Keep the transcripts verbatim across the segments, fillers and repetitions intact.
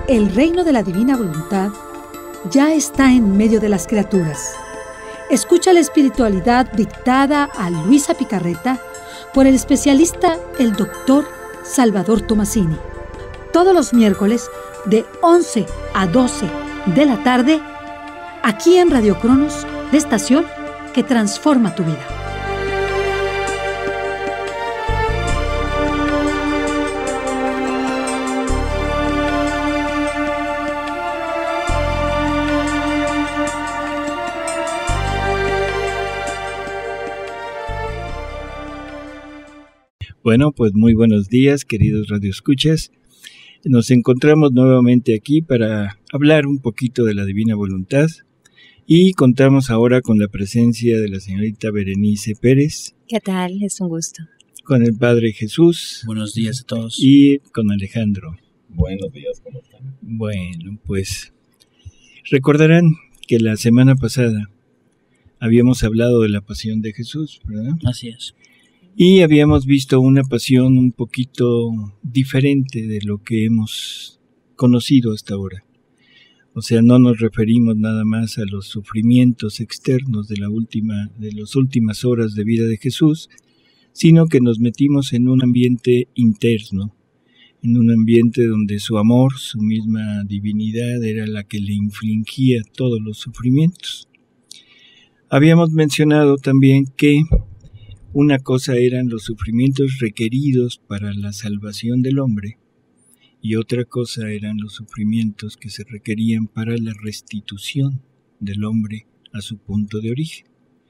El reino de la divina voluntad ya está en medio de las criaturas. Escucha la espiritualidad dictada a Luisa Picarreta por el especialista, el doctor Salvador Tomasini. Todos los miércoles de once a doce de la tarde, aquí en Radio Cronos, la estación que transforma tu vida. Bueno, pues muy buenos días, queridos radioescuchas. Nos encontramos nuevamente aquí para hablar un poquito de la Divina Voluntad y contamos ahora con la presencia de la señorita Berenice Pérez. ¿Qué tal? Es un gusto. Con el Padre Jesús. Buenos días a todos. Y con Alejandro. Buenos días, ¿cómo están? Bueno, pues recordarán que la semana pasada habíamos hablado de la pasión de Jesús, ¿verdad? Así es. Y habíamos visto una pasión un poquito diferente de lo que hemos conocido hasta ahora. O sea, no nos referimos nada más a los sufrimientos externos de la última, de las últimas horas de vida de Jesús, sino que nos metimos en un ambiente interno, en un ambiente donde su amor, su misma divinidad, era la que le infligía todos los sufrimientos. Habíamos mencionado también que una cosa eran los sufrimientos requeridos para la salvación del hombre y otra cosa eran los sufrimientos que se requerían para la restitución del hombre a su punto de origen.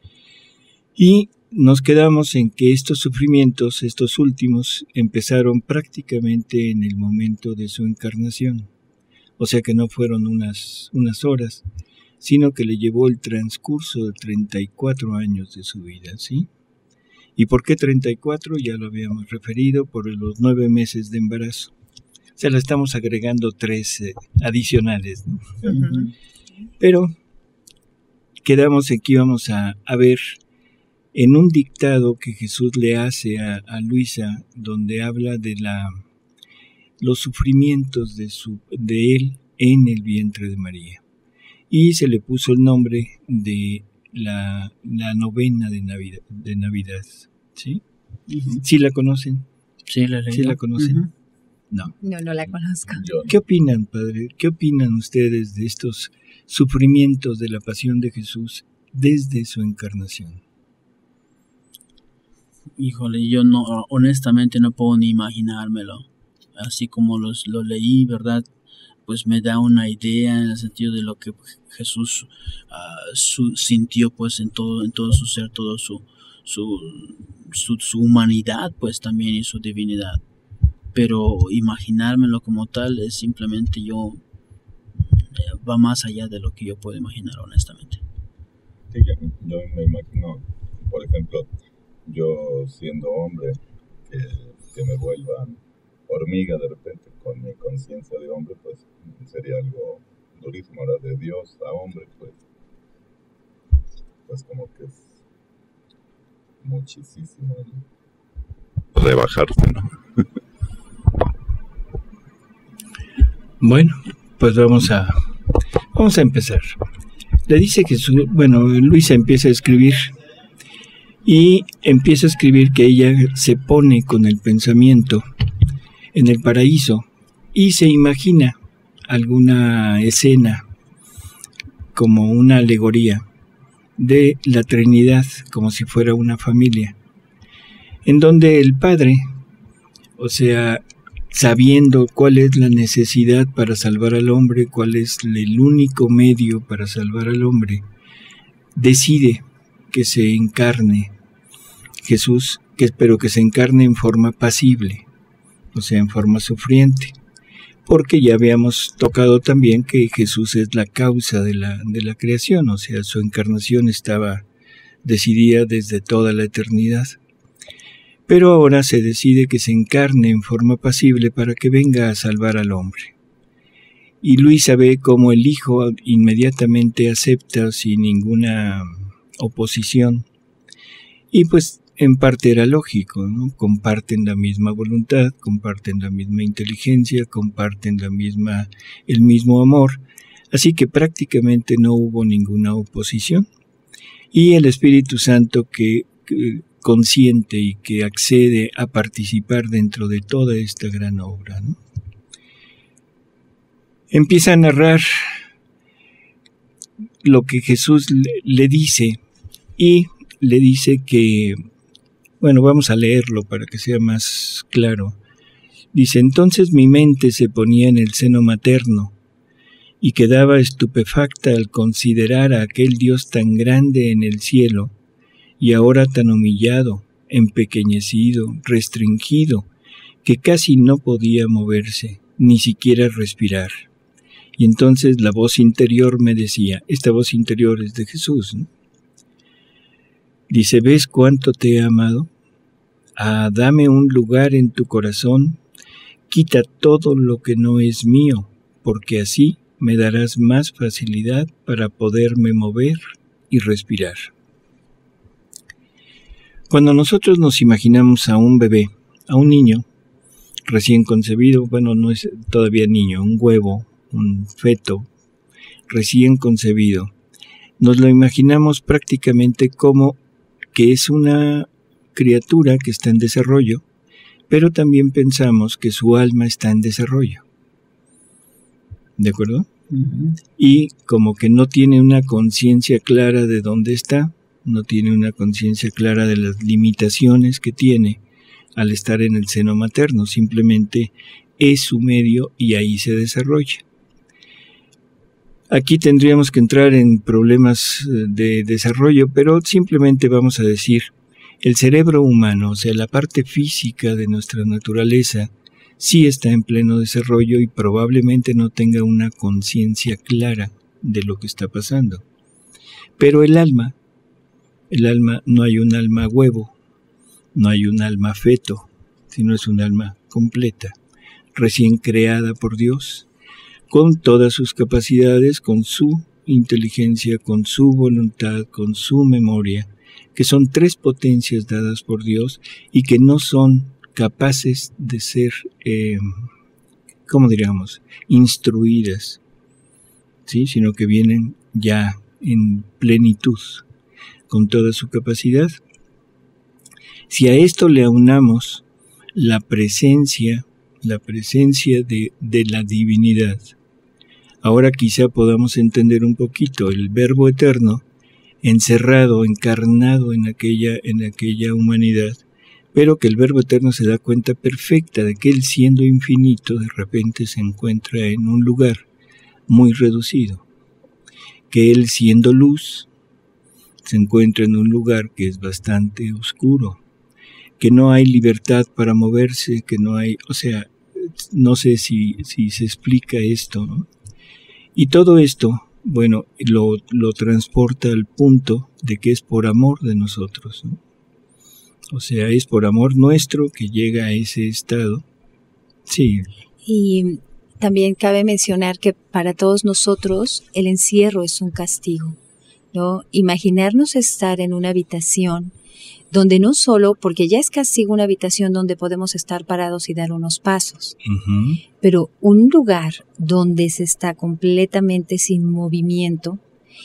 Y nos quedamos en que estos sufrimientos, estos últimos, empezaron prácticamente en el momento de su encarnación. O sea que no fueron unas, unas horas, sino que le llevó el transcurso de treinta y cuatro años de su vida, ¿sí? ¿Y por qué treinta y cuatro? Ya lo habíamos referido, por los nueve meses de embarazo. O sea, le estamos agregando tres eh, adicionales, ¿no? Uh-huh. Pero quedamos en que íbamos a, a ver en un dictado que Jesús le hace a, a Luisa, donde habla de la, los sufrimientos de, su, de él en el vientre de María. Y se le puso el nombre de La, la novena de Navidad, de Navidad, ¿sí? Uh-huh. ¿Sí la conocen? Sí, la, ¿Sí la conocen? Uh-huh. No. No, no la conozco. ¿Qué opinan, padre? ¿Qué opinan ustedes de estos sufrimientos de la pasión de Jesús desde su encarnación? Híjole, yo no, honestamente no puedo ni imaginármelo. Así como los, lo leí, ¿verdad? Pues me da una idea en el sentido de lo que Jesús uh, su, sintió pues en todo en todo su ser, todo su su, su su humanidad pues también y su divinidad. Pero imaginármelo como tal es simplemente yo eh, va más allá de lo que yo puedo imaginar honestamente. Sí, yo, yo me imagino, por ejemplo, yo siendo hombre que, que me vuelva hormiga de repente con mi conciencia de hombre, pues sería algo durísimo. Ahora de Dios a hombre, pues pues como que es muchísimo rebajarse, ¿no? Bueno, pues vamos a vamos a empezar. Le dice Jesús, bueno, Luisa empieza a escribir y empieza a escribir que ella se pone con el pensamiento en el paraíso y se imagina alguna escena como una alegoría de la Trinidad, como si fuera una familia, en donde el Padre, o sea, sabiendo cuál es la necesidad para salvar al hombre, cuál es el único medio para salvar al hombre, decide que se encarne Jesús, que pero que se encarne en forma pasible, o sea, en forma sufriente, porque ya habíamos tocado también que Jesús es la causa de la, de la creación, o sea, su encarnación estaba decidida desde toda la eternidad. Pero ahora se decide que se encarne en forma pasible para que venga a salvar al hombre. Y Luisa ve cómo el Hijo inmediatamente acepta sin ninguna oposición. Y pues en parte era lógico, ¿no? Comparten la misma voluntad, comparten la misma inteligencia, comparten la misma, el mismo amor, así que prácticamente no hubo ninguna oposición. Y el Espíritu Santo que, que consciente y que accede a participar dentro de toda esta gran obra, ¿no? Empieza a narrar lo que Jesús le, le dice y le dice que, bueno, vamos a leerlo para que sea más claro. Dice: entonces mi mente se ponía en el seno materno y quedaba estupefacta al considerar a aquel Dios tan grande en el cielo y ahora tan humillado, empequeñecido, restringido, que casi no podía moverse, ni siquiera respirar. Y entonces la voz interior me decía, esta voz interior es de Jesús, ¿no? Dice: ¿ves cuánto te he amado? Ah, dame un lugar en tu corazón, quita todo lo que no es mío, porque así me darás más facilidad para poderme mover y respirar. Cuando nosotros nos imaginamos a un bebé, a un niño recién concebido, bueno, no es todavía niño, un huevo, un feto recién concebido, nos lo imaginamos prácticamente como que es una criatura que está en desarrollo, pero también pensamos que su alma está en desarrollo. ¿De acuerdo? Uh-huh. Y como que no tiene una conciencia clara de dónde está, no tiene una conciencia clara de las limitaciones que tiene al estar en el seno materno, simplemente es su medio y ahí se desarrolla. Aquí tendríamos que entrar en problemas de desarrollo, pero simplemente vamos a decir, el cerebro humano, o sea, la parte física de nuestra naturaleza, sí está en pleno desarrollo y probablemente no tenga una conciencia clara de lo que está pasando. Pero el alma, el alma, no hay un alma huevo, no hay un alma feto, sino es un alma completa, recién creada por Dios, con todas sus capacidades, con su inteligencia, con su voluntad, con su memoria, que son tres potencias dadas por Dios y que no son capaces de ser, eh, ¿cómo diríamos?, instruidas, ¿sí?, sino que vienen ya en plenitud, con toda su capacidad. Si a esto le aunamos la presencia, la presencia de, de la divinidad, ahora quizá podamos entender un poquito el Verbo eterno encerrado, encarnado en aquella, en aquella humanidad, pero que el Verbo eterno se da cuenta perfecta de que él, siendo infinito, de repente se encuentra en un lugar muy reducido, que él, siendo luz, se encuentra en un lugar que es bastante oscuro, que no hay libertad para moverse, que no hay, o sea, no sé si, si se explica esto, ¿no? Y todo esto, bueno, lo, lo transporta al punto de que es por amor de nosotros, ¿no? O sea, es por amor nuestro que llega a ese estado. Sí. Y también cabe mencionar que para todos nosotros el encierro es un castigo, ¿no? Imaginarnos estar en una habitación donde no solo, porque ya es castigo una habitación donde podemos estar parados y dar unos pasos, uh-huh. pero un lugar donde se está completamente sin movimiento,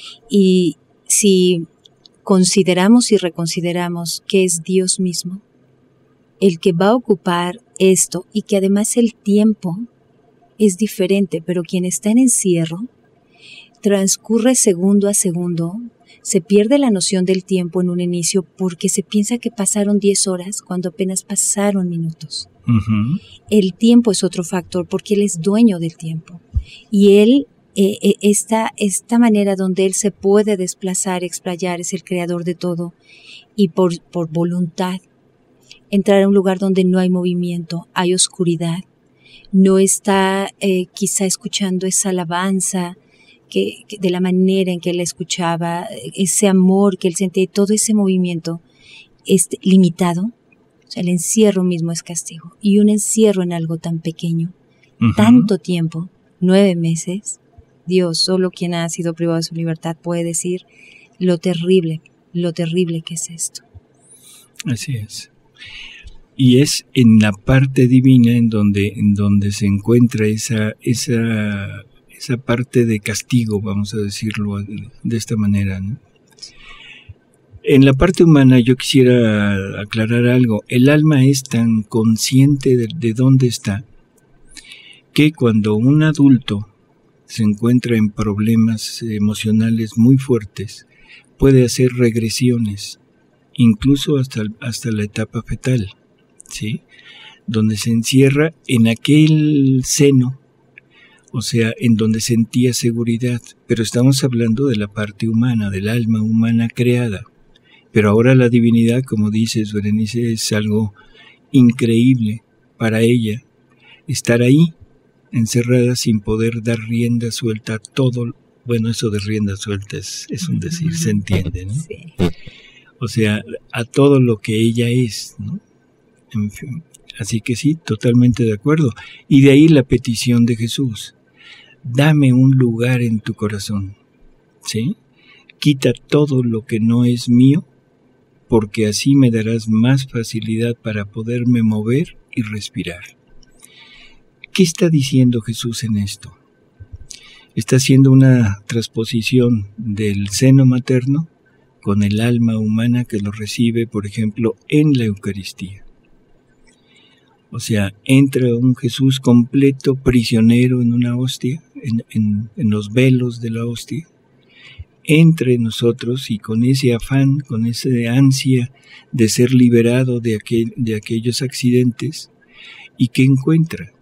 y si consideramos y reconsideramos que es Dios mismo el que va a ocupar esto, y que además el tiempo es diferente, pero quien está en encierro transcurre segundo a segundo. Se pierde la noción del tiempo en un inicio porque se piensa que pasaron diez horas cuando apenas pasaron minutos. Uh-huh. El tiempo es otro factor porque él es dueño del tiempo. Y él, eh, eh, esta, esta manera donde él se puede desplazar, explayar, es el creador de todo. Y por, por voluntad, entrar a un lugar donde no hay movimiento, hay oscuridad, no está eh, quizá escuchando esa alabanza, Que, que de la manera en que él escuchaba, ese amor que él sentía, todo ese movimiento es limitado. O sea, el encierro mismo es castigo. Y un encierro en algo tan pequeño, uh-huh. tanto tiempo, nueve meses, Dios, solo quien ha sido privado de su libertad puede decir lo terrible, lo terrible que es esto. Así es. Y es en la parte divina en donde, en donde se encuentra esa, esa, esa parte de castigo, vamos a decirlo de esta manera, ¿no? En la parte humana yo quisiera aclarar algo. El alma es tan consciente de, de dónde está, que cuando un adulto se encuentra en problemas emocionales muy fuertes, puede hacer regresiones, incluso hasta, hasta la etapa fetal, ¿sí? Donde se encierra en aquel seno, o sea, en donde sentía seguridad. Pero estamos hablando de la parte humana, del alma humana creada. Pero ahora la divinidad, como dices, Berenice, es algo increíble para ella, estar ahí, encerrada sin poder dar rienda suelta a todo. Bueno, eso de rienda suelta es, es un decir, se entiende, ¿no? Sí. O sea, a todo lo que ella es, ¿no? En fin, así que sí, totalmente de acuerdo. Y de ahí la petición de Jesús: dame un lugar en tu corazón, ¿sí? Quita todo lo que no es mío, porque así me darás más facilidad para poderme mover y respirar. ¿Qué está diciendo Jesús en esto? Está haciendo una transposición del seno materno con el alma humana que lo recibe, por ejemplo, en la Eucaristía. O sea, entra un Jesús completo, prisionero en una hostia, en, en, en los velos de la hostia, entre nosotros, y con ese afán, con esa ansia de ser liberado de, aquel, de aquellos accidentes. ¿Y qué encuentra?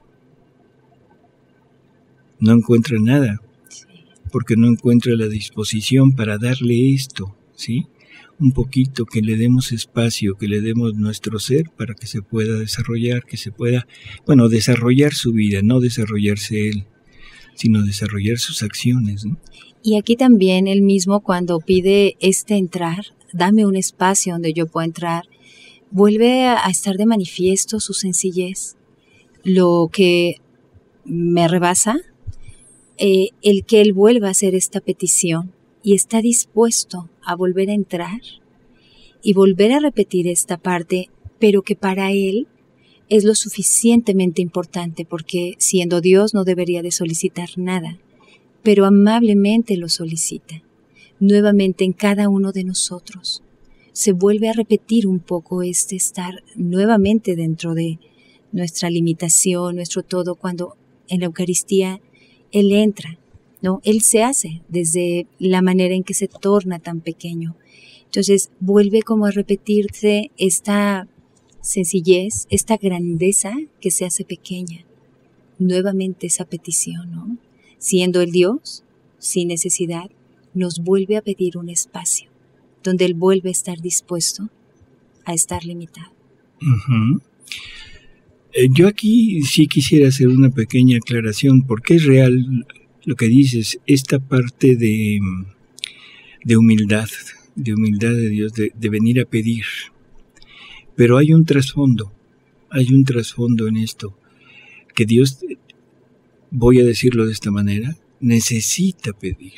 No encuentra nada, porque no encuentra la disposición para darle esto, ¿sí? Un poquito, que le demos espacio, que le demos nuestro ser para que se pueda desarrollar, que se pueda, bueno, desarrollar su vida, no desarrollarse él, sino desarrollar sus acciones, ¿no? Y aquí también él mismo, cuando pide este entrar, dame un espacio donde yo pueda entrar, vuelve a estar de manifiesto su sencillez. Lo que me rebasa, eh, el que él vuelva a hacer esta petición y está dispuesto a volver a entrar y volver a repetir esta parte, pero que para él es lo suficientemente importante, porque siendo Dios no debería de solicitar nada, pero amablemente lo solicita. Nuevamente en cada uno de nosotros se vuelve a repetir un poco este estar nuevamente dentro de nuestra limitación, nuestro todo, cuando en la Eucaristía Él entra, ¿no? Él se hace desde la manera en que se torna tan pequeño. Entonces vuelve como a repetirse esta sencillez, esta grandeza que se hace pequeña. Nuevamente esa petición, ¿no? Siendo el Dios, sin necesidad, nos vuelve a pedir un espacio donde Él vuelve a estar dispuesto a estar limitado. Uh-huh. Eh, yo aquí sí quisiera hacer una pequeña aclaración, porque es real lo que dices, esta parte de, de humildad, de humildad de Dios, de, de venir a pedir. Pero hay un trasfondo, hay un trasfondo en esto, que Dios, voy a decirlo de esta manera, necesita pedir.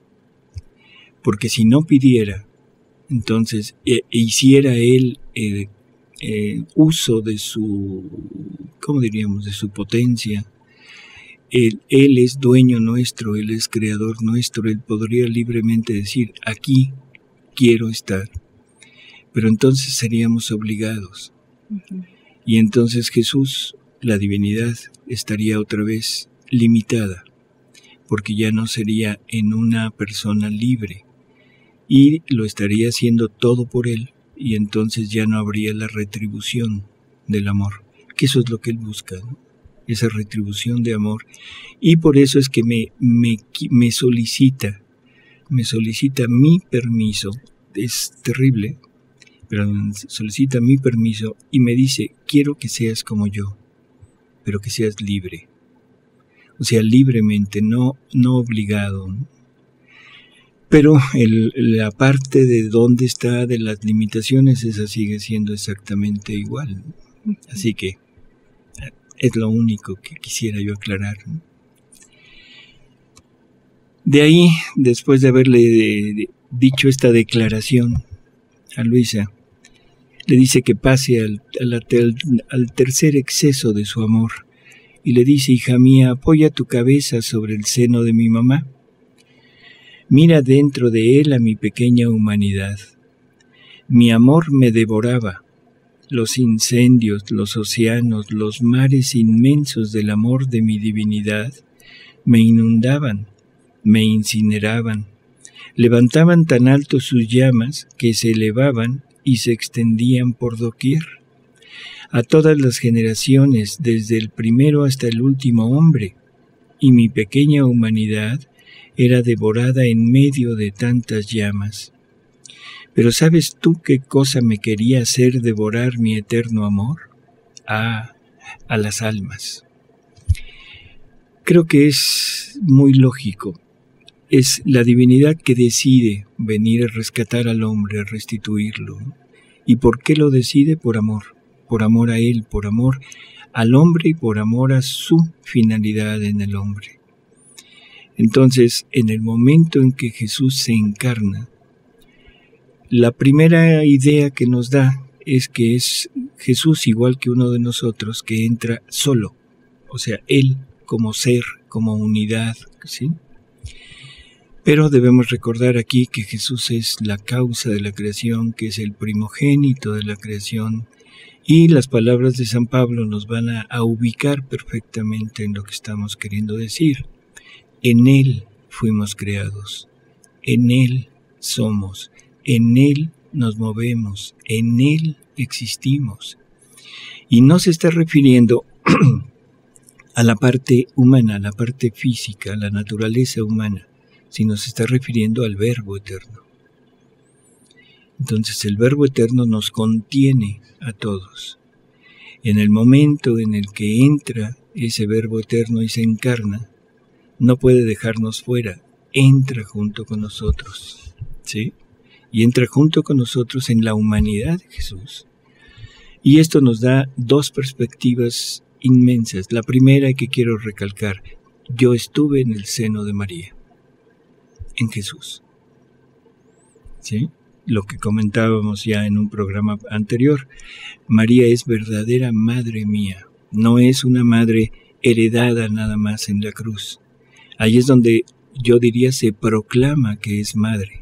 Porque si no pidiera, entonces e, e hiciera Él eh, eh, uso de su, ¿cómo diríamos?, de su potencia. Él, él es dueño nuestro, Él es creador nuestro, Él podría libremente decir, aquí quiero estar. Pero entonces seríamos obligados. Uh-huh. Y entonces Jesús, la divinidad, estaría otra vez limitada, porque ya no sería en una persona libre, y lo estaría haciendo todo por Él, y entonces ya no habría la retribución del amor, que eso es lo que Él busca, ¿no? Esa retribución de amor. Y por eso es que me, me, me solicita, me solicita mi permiso, es terrible, pero solicita mi permiso y me dice, quiero que seas como yo, pero que seas libre. O sea, libremente, no, no obligado, ¿no? Pero el, la parte de dónde está, de las limitaciones, esa sigue siendo exactamente igual. Así que es lo único que quisiera yo aclarar, ¿no? De ahí, después de haberle dicho esta declaración a Luisa, Le dice que pase al, al, al tercer exceso de su amor y le dice: hija mía, apoya tu cabeza sobre el seno de mi mamá. Mira dentro de él a mi pequeña humanidad. Mi amor me devoraba. Los incendios, los océanos, los mares inmensos del amor de mi divinidad me inundaban, me incineraban, levantaban tan alto sus llamas que se elevaban y se extendían por doquier. A todas las generaciones, desde el primero hasta el último hombre, y mi pequeña humanidad era devorada en medio de tantas llamas. Pero ¿sabes tú qué cosa me quería hacer devorar mi eterno amor? Ah, a las almas. Creo que es muy lógico. Es la divinidad que decide venir a rescatar al hombre, a restituirlo. ¿Y por qué lo decide? Por amor. Por amor a él, por amor al hombre y por amor a su finalidad en el hombre. Entonces, en el momento en que Jesús se encarna, la primera idea que nos da es que es Jesús igual que uno de nosotros que entra solo, o sea, Él como ser, como unidad, ¿sí? Pero debemos recordar aquí que Jesús es la causa de la creación, que es el primogénito de la creación, y las palabras de San Pablo nos van a, a ubicar perfectamente en lo que estamos queriendo decir. En Él fuimos creados, en Él somos, en Él nos movemos, en Él existimos. Y no se está refiriendo a la parte humana, a la parte física, a la naturaleza humana, sino se está refiriendo al Verbo eterno. Entonces el Verbo eterno nos contiene a todos. En el momento en el que entra ese Verbo eterno y se encarna, no puede dejarnos fuera, entra junto con nosotros, ¿sí? Y entra junto con nosotros en la humanidad de Jesús. Y esto nos da dos perspectivas inmensas. La primera que quiero recalcar: yo estuve en el seno de María, en Jesús, ¿sí? Lo que comentábamos ya en un programa anterior, María es verdadera madre mía, no es una madre heredada nada más en la cruz. Ahí es donde yo diría se proclama que es madre.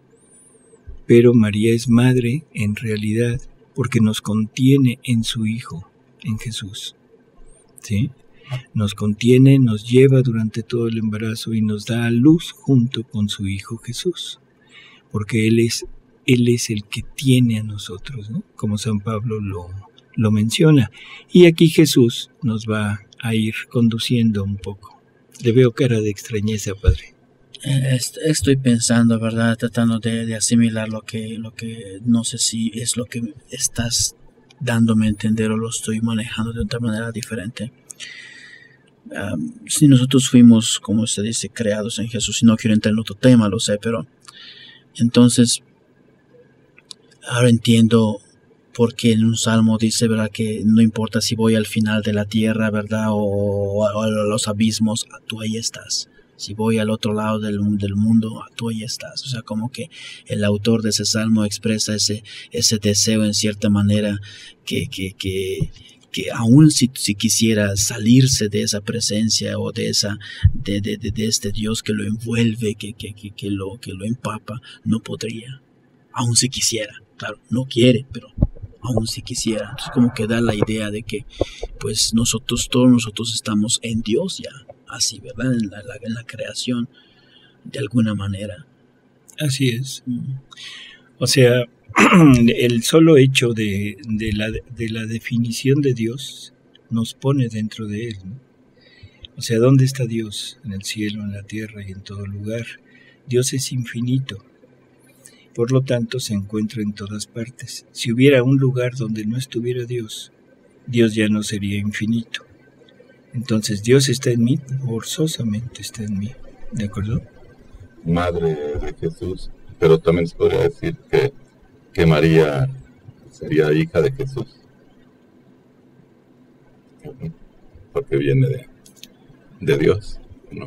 Pero María es madre en realidad porque nos contiene en su Hijo, en Jesús, ¿sí? Nos contiene, nos lleva durante todo el embarazo y nos da a luz junto con su Hijo Jesús, porque Él es, Él es el que tiene a nosotros, ¿no? Como San Pablo lo, lo menciona. Y aquí Jesús nos va a ir conduciendo un poco. Le veo cara de extrañeza, Padre. Estoy pensando, ¿verdad? Tratando de, de asimilar lo que, lo que no sé si es lo que estás dándome a entender o lo estoy manejando de otra manera diferente. Um, si nosotros fuimos, como se dice, creados en Jesús, y no quiero entrar en otro tema, lo sé, pero entonces ahora entiendo por qué en un salmo dice, ¿verdad?, que no importa si voy al final de la tierra, ¿verdad?, o, o a los abismos, tú ahí estás. Si voy al otro lado del, del mundo, tú ahí estás. O sea, como que el autor de ese salmo expresa ese, ese deseo en cierta manera que, que, que, que aún si, si quisiera salirse de esa presencia o de esa de, de, de, de este Dios que lo envuelve, que, que, que, que, lo, que lo empapa, no podría. Aún si quisiera. Claro, no quiere, pero aún si quisiera. Entonces como que da la idea de que pues nosotros, todos nosotros estamos en Dios ya. Así, ¿verdad? En la, la, en la creación, de alguna manera. Así es. O sea, el solo hecho de, de, la, de la definición de Dios nos pone dentro de Él, ¿no? O sea, ¿dónde está Dios? En el cielo, en la tierra y en todo lugar. Dios es infinito. Por lo tanto, se encuentra en todas partes. Si hubiera un lugar donde no estuviera Dios, Dios ya no sería infinito. Entonces Dios está en mí, forzosamente está en mí, ¿de acuerdo? Madre de Jesús, pero también se podría decir que, que María sería hija de Jesús, porque viene de, de Dios, ¿no?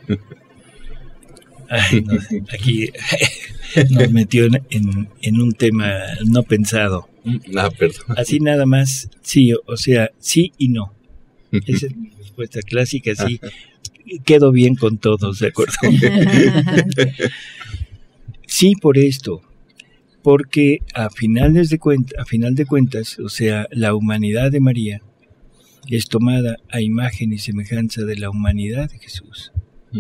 Ay, no, aquí nos metió en, en, en un tema no pensado. Ah, perdón. Así nada más, sí, o sea, sí y no. Esa es mi respuesta clásica, sí. Quedo bien con todos, ¿de acuerdo? Sí, por esto. Porque a finales de cuentas, a final de cuentas, o sea, la humanidad de María es tomada a imagen y semejanza de la humanidad de Jesús.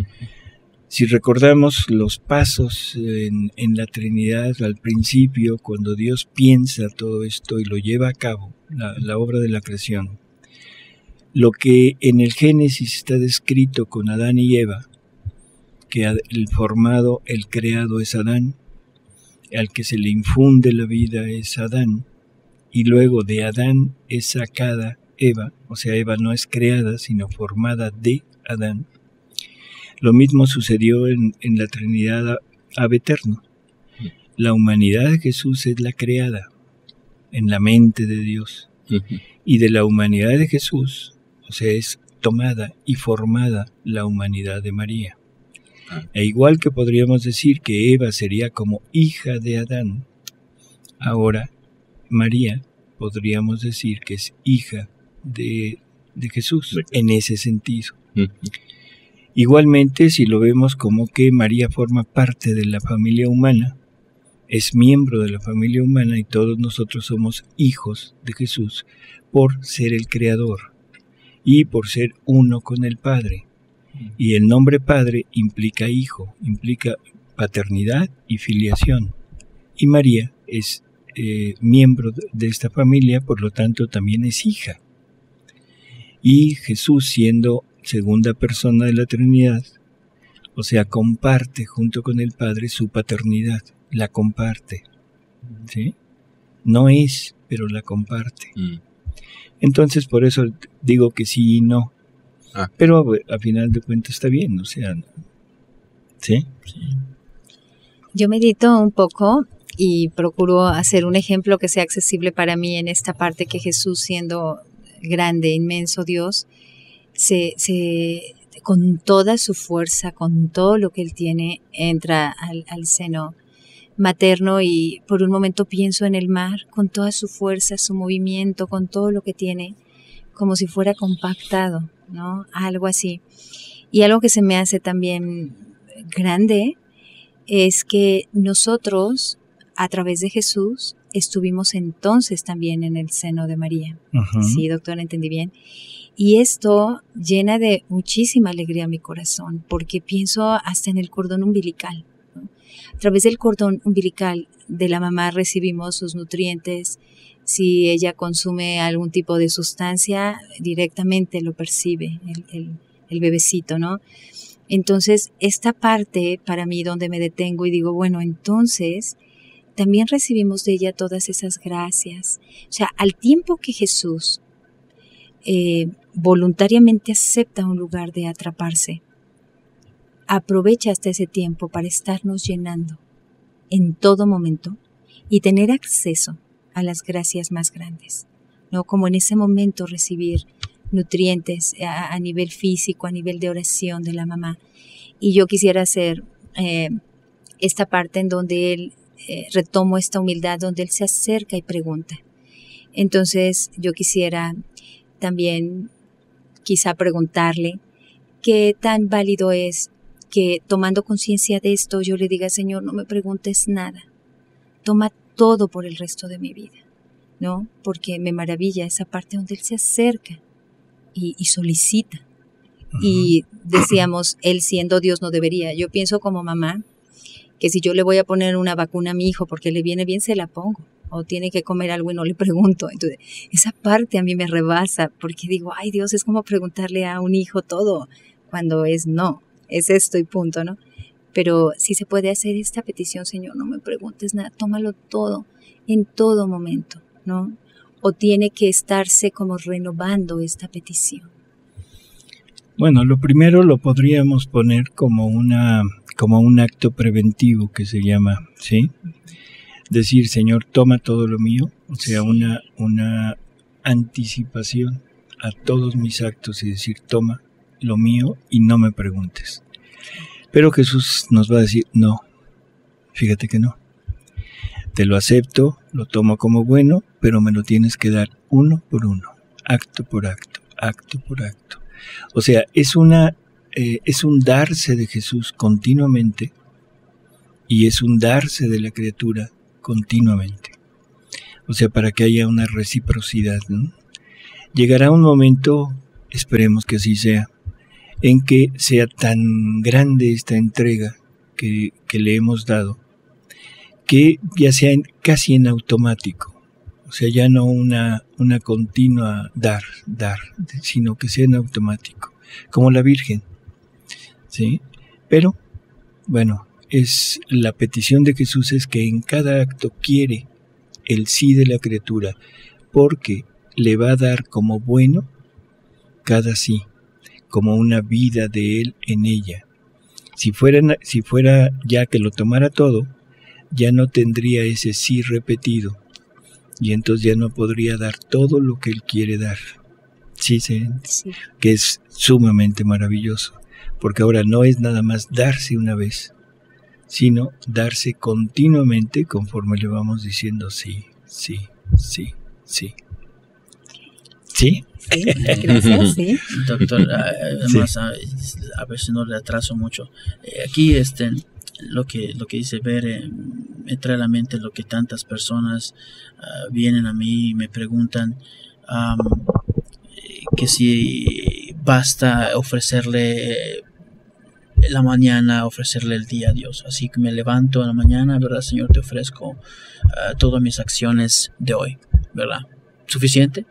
Si recordamos los pasos en, en la Trinidad al principio, cuando Dios piensa todo esto y lo lleva a cabo, la, la obra de la creación, lo que en el Génesis está descrito con Adán y Eva, que el formado, el creado es Adán, al que se le infunde la vida es Adán, y luego de Adán es sacada Eva, o sea, Eva no es creada, sino formada de Adán. Lo mismo sucedió en, en la Trinidad ab eterno. La humanidad de Jesús es la creada en la mente de Dios, y de la humanidad de Jesús, o sea, es tomada y formada la humanidad de María. E igual que podríamos decir que Eva sería como hija de Adán, ahora María podríamos decir que es hija de, de Jesús, en ese sentido. Uh-huh. Igualmente, si lo vemos como que María forma parte de la familia humana, es miembro de la familia humana y todos nosotros somos hijos de Jesús por ser el Creador y por ser uno con el Padre. Y el nombre Padre implica hijo, implica paternidad y filiación. Y María es eh, miembro de esta familia, por lo tanto también es hija. Y Jesús, siendo segunda persona de la Trinidad, o sea, comparte junto con el Padre su paternidad, la comparte. ¿Sí? No es, pero la comparte. Mm. Entonces, por eso digo que sí y no. Ah. Pero a final de cuentas está bien, o sea, ¿sí? Sí. Yo medito un poco y procuro hacer un ejemplo que sea accesible para mí en esta parte que Jesús, siendo grande, inmenso Dios, se, se, con toda su fuerza, con todo lo que Él tiene, entra al, al seno materno y por un momento pienso en el mar, con toda su fuerza, su movimiento, con todo lo que tiene, como si fuera compactado, ¿no? Algo así. Y algo que se me hace también grande es que nosotros, a través de Jesús, estuvimos entonces también en el seno de María. Uh-huh. Sí, doctor, entendí bien. Y esto llena de muchísima alegría mi corazón, porque pienso hasta en el cordón umbilical, ¿no? A través del cordón umbilical de la mamá recibimos sus nutrientes. Si ella consume algún tipo de sustancia, directamente lo percibe el, el, el bebecito, ¿no? Entonces, esta parte para mí donde me detengo y digo, bueno, entonces también recibimos de ella todas esas gracias. O sea, al tiempo que Jesús eh, voluntariamente acepta un lugar de atraparse, aprovecha hasta ese tiempo para estarnos llenando en todo momento y tener acceso a las gracias más grandes, ¿no? Como en ese momento recibir nutrientes a, a nivel físico, a nivel de oración de la mamá. Y yo quisiera hacer eh, esta parte en donde él, eh, retomo esta humildad, donde él se acerca y pregunta. Entonces yo quisiera también quizá preguntarle qué tan válido es que tomando conciencia de esto yo le diga, Señor, no me preguntes nada, toma todo por el resto de mi vida, ¿no? Porque me maravilla esa parte donde él se acerca y, y solicita. Uh-huh. Y decíamos, él siendo Dios no debería. Yo pienso como mamá que si yo le voy a poner una vacuna a mi hijo porque le viene bien, se la pongo. O tiene que comer algo y no le pregunto. Entonces, esa parte a mí me rebasa porque digo, ay Dios, es como preguntarle a un hijo todo cuando es no, es esto y punto, ¿no? Pero si se puede hacer esta petición, Señor, no me preguntes nada, tómalo todo, en todo momento, ¿no? O tiene que estarse como renovando esta petición. Bueno, lo primero lo podríamos poner como una, como un acto preventivo que se llama, ¿sí? Decir, Señor, toma todo lo mío, o sea, una, una anticipación a todos mis actos y decir, toma lo mío y no me preguntes. Pero Jesús nos va a decir, no, fíjate que no. Te lo acepto, lo tomo como bueno, pero me lo tienes que dar uno por uno, acto por acto, acto por acto. O sea, es una eh, es un darse de Jesús continuamente y es un darse de la criatura continuamente. O sea, para que haya una reciprocidad, ¿no? Llegará un momento, esperemos que así sea, en que sea tan grande esta entrega que, que le hemos dado, que ya sea en, casi en automático, o sea, ya no una, una continua dar, dar, sino que sea en automático, como la Virgen, ¿sí? Pero, bueno, es la petición de Jesús es que en cada acto quiere el sí de la criatura, porque le va a dar como bueno cada sí, como una vida de él en ella. Si fuera, si fuera ya que lo tomara todo, ya no tendría ese sí repetido, y entonces ya no podría dar todo lo que él quiere dar. Sí, sí, sí. Que es sumamente maravilloso, porque ahora no es nada más darse una vez, sino darse continuamente conforme le vamos diciendo sí, sí, sí, sí. ¿Sí? Sí, gracias, sí. Doctor, además, sí. a, a ver si no le atraso mucho. Eh, aquí este, lo que lo que dice ver, eh, me trae a la mente lo que tantas personas uh, vienen a mí y me preguntan um, que si basta ofrecerle la mañana, ofrecerle el día a Dios. Así que me levanto en la mañana, ¿verdad, Señor? Te ofrezco uh, todas mis acciones de hoy, ¿verdad? ¿Suficiente?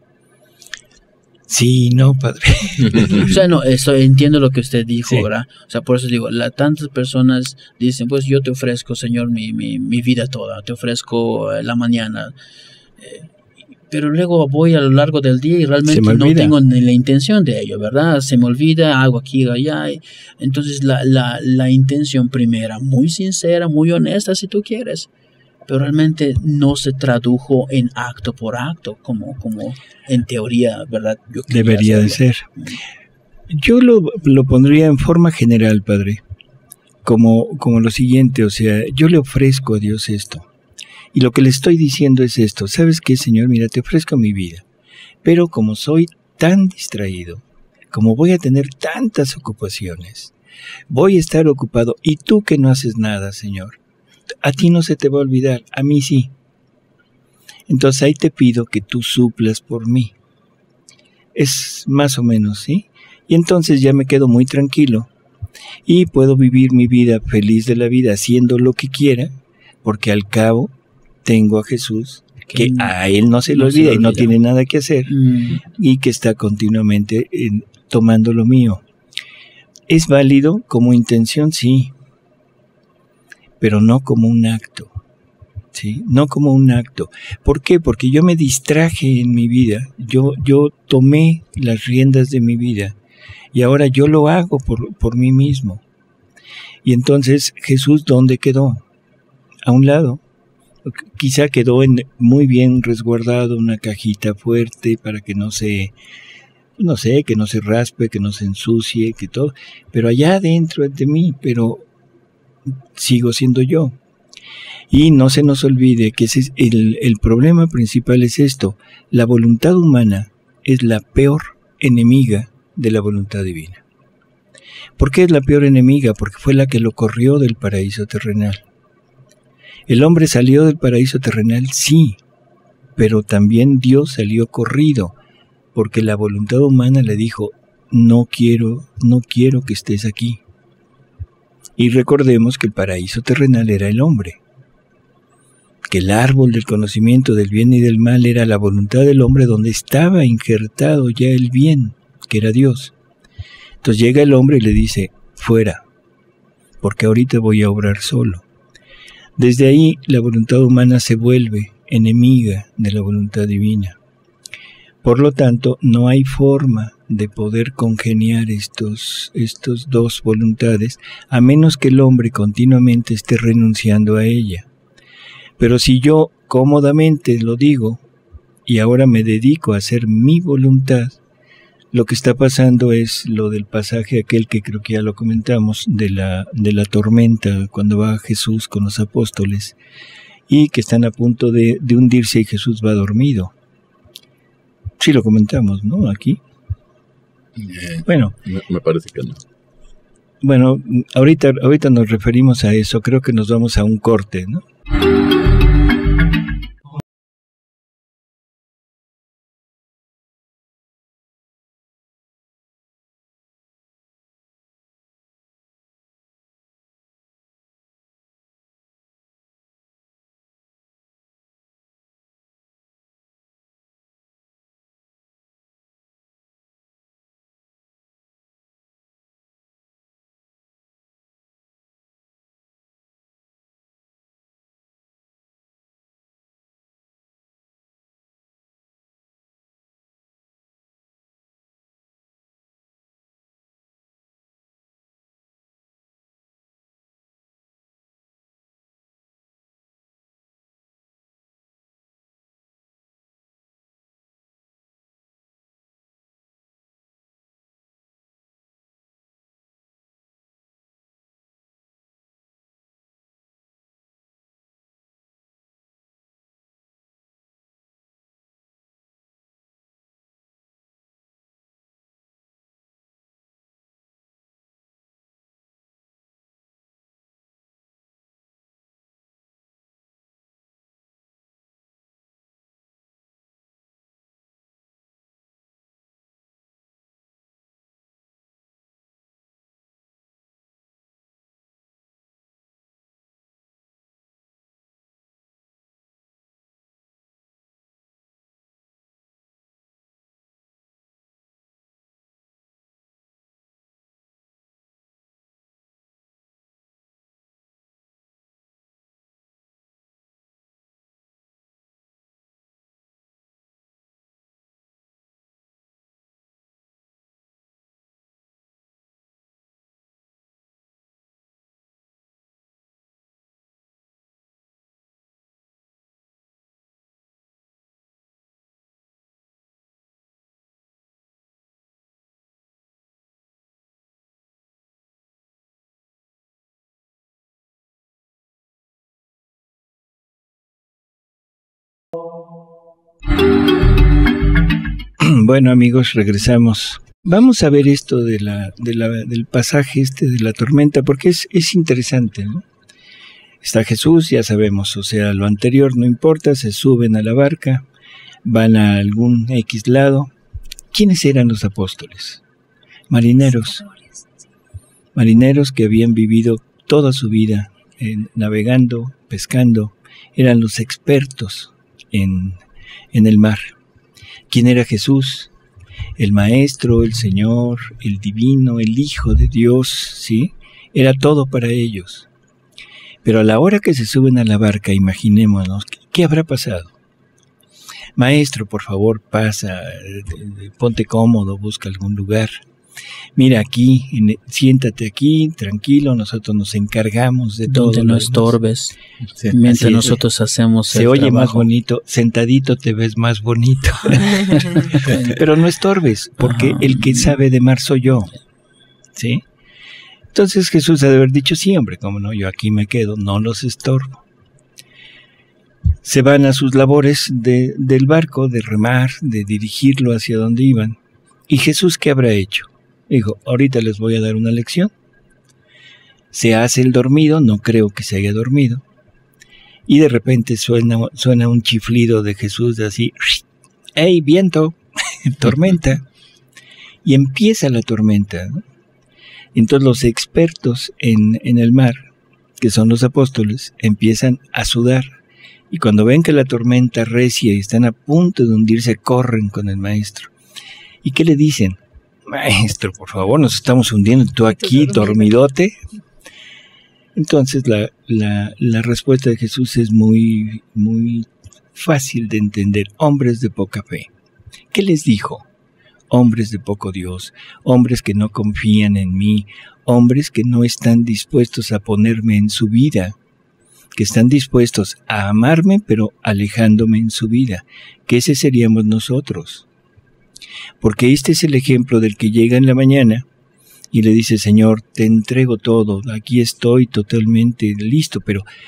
Sí, no, padre. O sea, no, eso, entiendo lo que usted dijo, sí. ¿verdad? O sea, por eso digo, la, tantas personas dicen, pues yo te ofrezco, Señor, mi, mi, mi vida toda, te ofrezco eh, la mañana. Eh, pero luego voy a lo largo del día y realmente no tengo ni la intención de ello, ¿verdad? Se me olvida, hago aquí, allá. Y entonces la, la, la intención primera, muy sincera, muy honesta, si tú quieres, pero realmente no se tradujo en acto por acto, como, como en teoría, ¿verdad? Yo debería hacerlo. De ser. Yo lo, lo pondría en forma general, padre, como, como lo siguiente, o sea, yo le ofrezco a Dios esto, y lo que le estoy diciendo es esto, ¿sabes qué, Señor? Mira, te ofrezco mi vida, pero como soy tan distraído, como voy a tener tantas ocupaciones, voy a estar ocupado, y tú que no haces nada, Señor, a ti no se te va a olvidar, a mí sí. Entonces ahí te pido que tú suplas por mí. Es más o menos, ¿sí? Y entonces ya me quedo muy tranquilo y puedo vivir mi vida feliz de la vida haciendo lo que quiera, porque al cabo tengo a Jesús, que a Él no se le no olvida, se olvida y no tiene nada que hacer, mm. y que está continuamente en, tomando lo mío. ¿Es válido como intención? Sí. Pero no como un acto, ¿sí? No como un acto. ¿Por qué? Porque yo me distraje en mi vida, yo, yo tomé las riendas de mi vida y ahora yo lo hago por, por mí mismo. Y entonces, ¿Jesús dónde quedó? A un lado. Quizá quedó en, muy bien resguardado, una cajita fuerte para que no se, no sé, que no se raspe, que no se ensucie, que todo, pero allá adentro de mí, pero sigo siendo yo. Y no se nos olvide que ese es el, el problema principal es esto: la voluntad humana es la peor enemiga de la voluntad divina. ¿Por qué es la peor enemiga? Porque fue la que lo corrió del paraíso terrenal. El hombre salió del paraíso terrenal, sí, pero también Dios salió corrido, porque la voluntad humana le dijo, no quiero, no quiero que estés aquí. Y recordemos que el paraíso terrenal era el hombre, que el árbol del conocimiento del bien y del mal era la voluntad del hombre, donde estaba injertado ya el bien, que era Dios. Entonces llega el hombre y le dice, fuera, porque ahorita voy a obrar solo. Desde ahí la voluntad humana se vuelve enemiga de la voluntad divina. Por lo tanto, no hay forma de poder congeniar estos, estos dos voluntades, a menos que el hombre continuamente esté renunciando a ella. Pero si yo cómodamente lo digo, y ahora me dedico a hacer mi voluntad, lo que está pasando es lo del pasaje aquel que creo que ya lo comentamos, de la, de la tormenta, cuando va Jesús con los apóstoles, y que están a punto de, de hundirse y Jesús va dormido. Sí lo comentamos, ¿no? Aquí. Eh, Bueno. Me, me parece que no. Bueno, ahorita, ahorita nos referimos a eso, creo que nos vamos a un corte, ¿no? Bueno, amigos, regresamos. Vamos a ver esto de la, de la, del pasaje este de la tormenta, porque es, es interesante, ¿no? Está Jesús, ya sabemos, o sea, lo anterior no importa, se suben a la barca, van a algún X lado. ¿Quiénes eran los apóstoles? Marineros. Marineros que habían vivido toda su vida en, navegando, pescando, eran los expertos en, en el mar. ¿Quién era Jesús? El Maestro, el Señor, el Divino, el Hijo de Dios, ¿sí? Era todo para ellos. Pero a la hora que se suben a la barca, imaginémonos, ¿qué habrá pasado? Maestro, por favor, pasa, ponte cómodo, busca algún lugar. Mira aquí, en, siéntate aquí, tranquilo, nosotros nos encargamos de todo. Donde no estorbes, sí, mientras nosotros hacemos el Se oye trabajo. Más bonito, sentadito te ves más bonito. Pero no estorbes, porque Ajá. el que sabe de mar soy yo. ¿Sí? Entonces Jesús ha de haber dicho, sí, hombre, cómo no, yo aquí me quedo, no los estorbo. Se van a sus labores de, del barco, de remar, de dirigirlo hacia donde iban. ¿Y Jesús qué habrá hecho? Dijo, ahorita les voy a dar una lección. Se hace el dormido, no creo que se haya dormido. Y de repente suena, suena un chiflido de Jesús de así, ¡hey, viento! Tormenta. Y empieza la tormenta, ¿no? Entonces los expertos en, en el mar, que son los apóstoles, empiezan a sudar. Y cuando ven que la tormenta recia y están a punto de hundirse, corren con el maestro. ¿Y qué le dicen? Maestro, por favor, nos estamos hundiendo, tú aquí, dormidote. Entonces la, la, la respuesta de Jesús es muy, muy fácil de entender. Hombres de poca fe. ¿Qué les dijo? Hombres de poco Dios, hombres que no confían en mí, hombres que no están dispuestos a ponerme en su vida, que están dispuestos a amarme, pero alejándome en su vida, que ese seríamos nosotros. Porque este es el ejemplo del que llega en la mañana y le dice, Señor, te entrego todo, aquí estoy totalmente listo, pero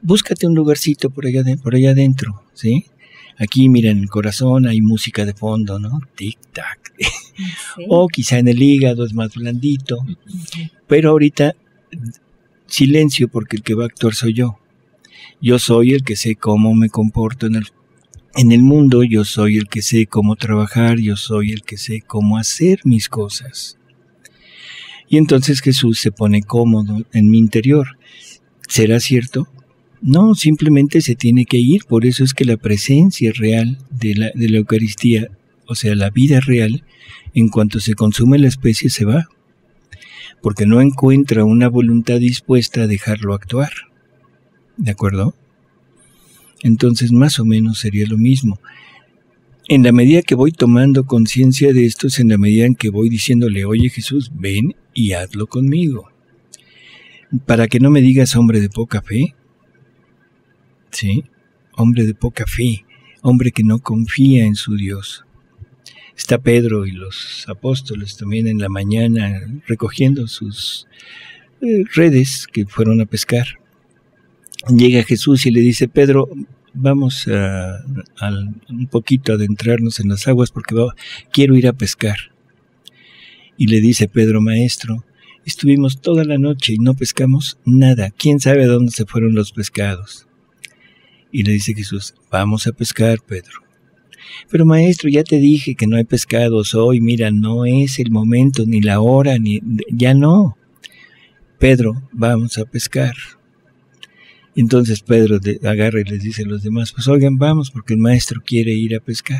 búscate un lugarcito por allá, de, por allá adentro, ¿sí? Aquí, mira, en el corazón hay música de fondo, ¿no? Tic-tac. Sí. O quizá en el hígado es más blandito. Uh-huh. Pero ahorita, silencio, porque el que va a actuar soy yo. Yo soy el que sé cómo me comporto en el, en el mundo, yo soy el que sé cómo trabajar, yo soy el que sé cómo hacer mis cosas. Y entonces Jesús se pone cómodo en mi interior. ¿Será cierto? No, simplemente se tiene que ir. Por eso es que la presencia real de la, de la Eucaristía, o sea, la vida real, en cuanto se consume la especie se va, porque no encuentra una voluntad dispuesta a dejarlo actuar. ¿De acuerdo? Entonces más o menos sería lo mismo. En la medida que voy tomando conciencia de esto, es en la medida en que voy diciéndole, oye Jesús, ven y hazlo conmigo. Para que no me digas hombre de poca fe, ¿sí? Hombre de poca fe, hombre que no confía en su Dios. Está Pedro y los apóstoles también en la mañana recogiendo sus eh, redes que fueron a pescar. Llega Jesús y le dice, Pedro, vamos a, a un poquito a adentrarnos en las aguas porque va, quiero ir a pescar. Y le dice Pedro, maestro, estuvimos toda la noche y no pescamos nada. ¿Quién sabe a dónde se fueron los pescados? Y le dice Jesús, vamos a pescar, Pedro. Pero maestro, ya te dije que no hay pescados hoy, mira, no es el momento, ni la hora, ni ya no. Pedro, vamos a pescar. Entonces Pedro de, agarra y les dice a los demás, pues oigan, vamos, porque el maestro quiere ir a pescar.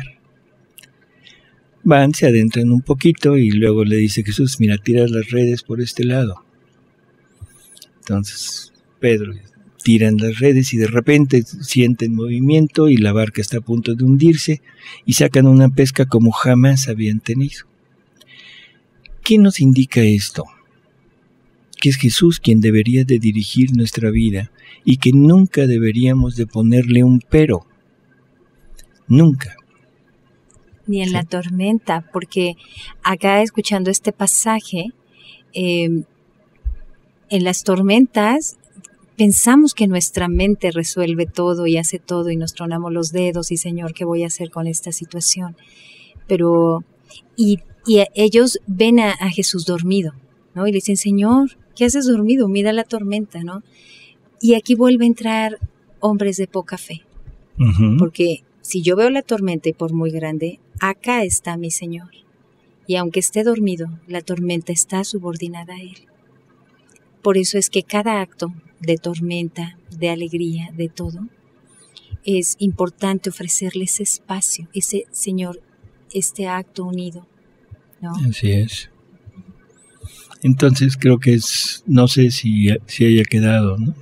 Van, se adentran un poquito y luego le dice Jesús, mira, tira las redes por este lado. Entonces Pedro tiran las redes y de repente sienten movimiento y la barca está a punto de hundirse y sacan una pesca como jamás habían tenido. ¿Qué nos indica esto? Que es Jesús quien debería de dirigir nuestra vida y que nunca deberíamos de ponerle un pero. Nunca. Ni en ¿sí? la tormenta, porque acá escuchando este pasaje, eh, en las tormentas pensamos que nuestra mente resuelve todo y hace todo y nos tronamos los dedos y Señor, ¿qué voy a hacer con esta situación? Pero, y, y ellos ven a, a Jesús dormido, ¿no? Y le dicen, Señor, ¿qué haces dormido? Mira la tormenta, ¿no? Y aquí vuelve a entrar hombres de poca fe, uh-huh. porque si yo veo la tormenta y por muy grande, acá está mi Señor. Y aunque esté dormido, la tormenta está subordinada a Él. Por eso es que cada acto de tormenta, de alegría, de todo, es importante ofrecerle ese espacio, ese Señor, este acto unido, ¿no? Así es. Entonces creo que es, no sé si, si haya quedado, ¿no?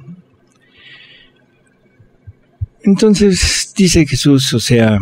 Entonces dice Jesús, o sea,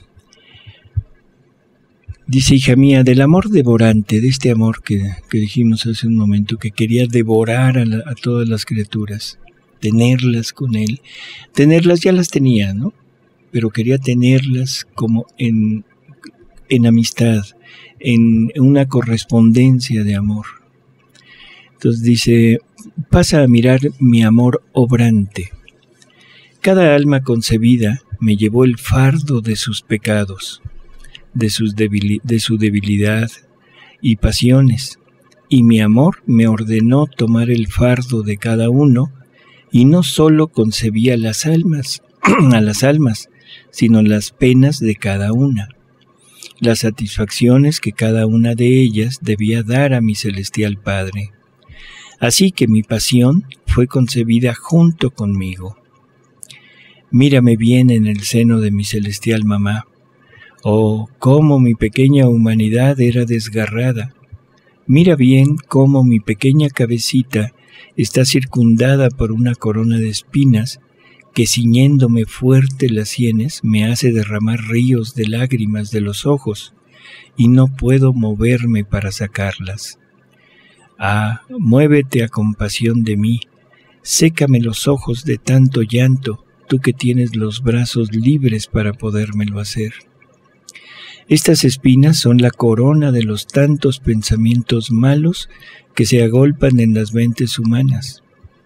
dice, hija mía, del amor devorante, de este amor que, que dijimos hace un momento, que quería devorar a, la, a todas las criaturas, tenerlas con Él. Tenerlas ya las tenía, ¿no? Pero quería tenerlas como en, en amistad, en una correspondencia de amor. Entonces dice, pasa a mirar mi amor obrante. Cada alma concebida me llevó el fardo de sus pecados, de, sus debili- de su debilidad y pasiones, y mi amor me ordenó tomar el fardo de cada uno, y no solo concebía las almas, a las almas, sino las penas de cada una, las satisfacciones que cada una de ellas debía dar a mi celestial Padre. Así que mi pasión fue concebida junto conmigo. Mírame bien en el seno de mi celestial mamá. Oh, cómo mi pequeña humanidad era desgarrada. Mira bien cómo mi pequeña cabecita está circundada por una corona de espinas que, ciñéndome fuerte las sienes, me hace derramar ríos de lágrimas de los ojos, y no puedo moverme para sacarlas. Ah, muévete a compasión de mí, sécame los ojos de tanto llanto, tú que tienes los brazos libres para podérmelo hacer. Estas espinas son la corona de los tantos pensamientos malos que se agolpan en las mentes humanas.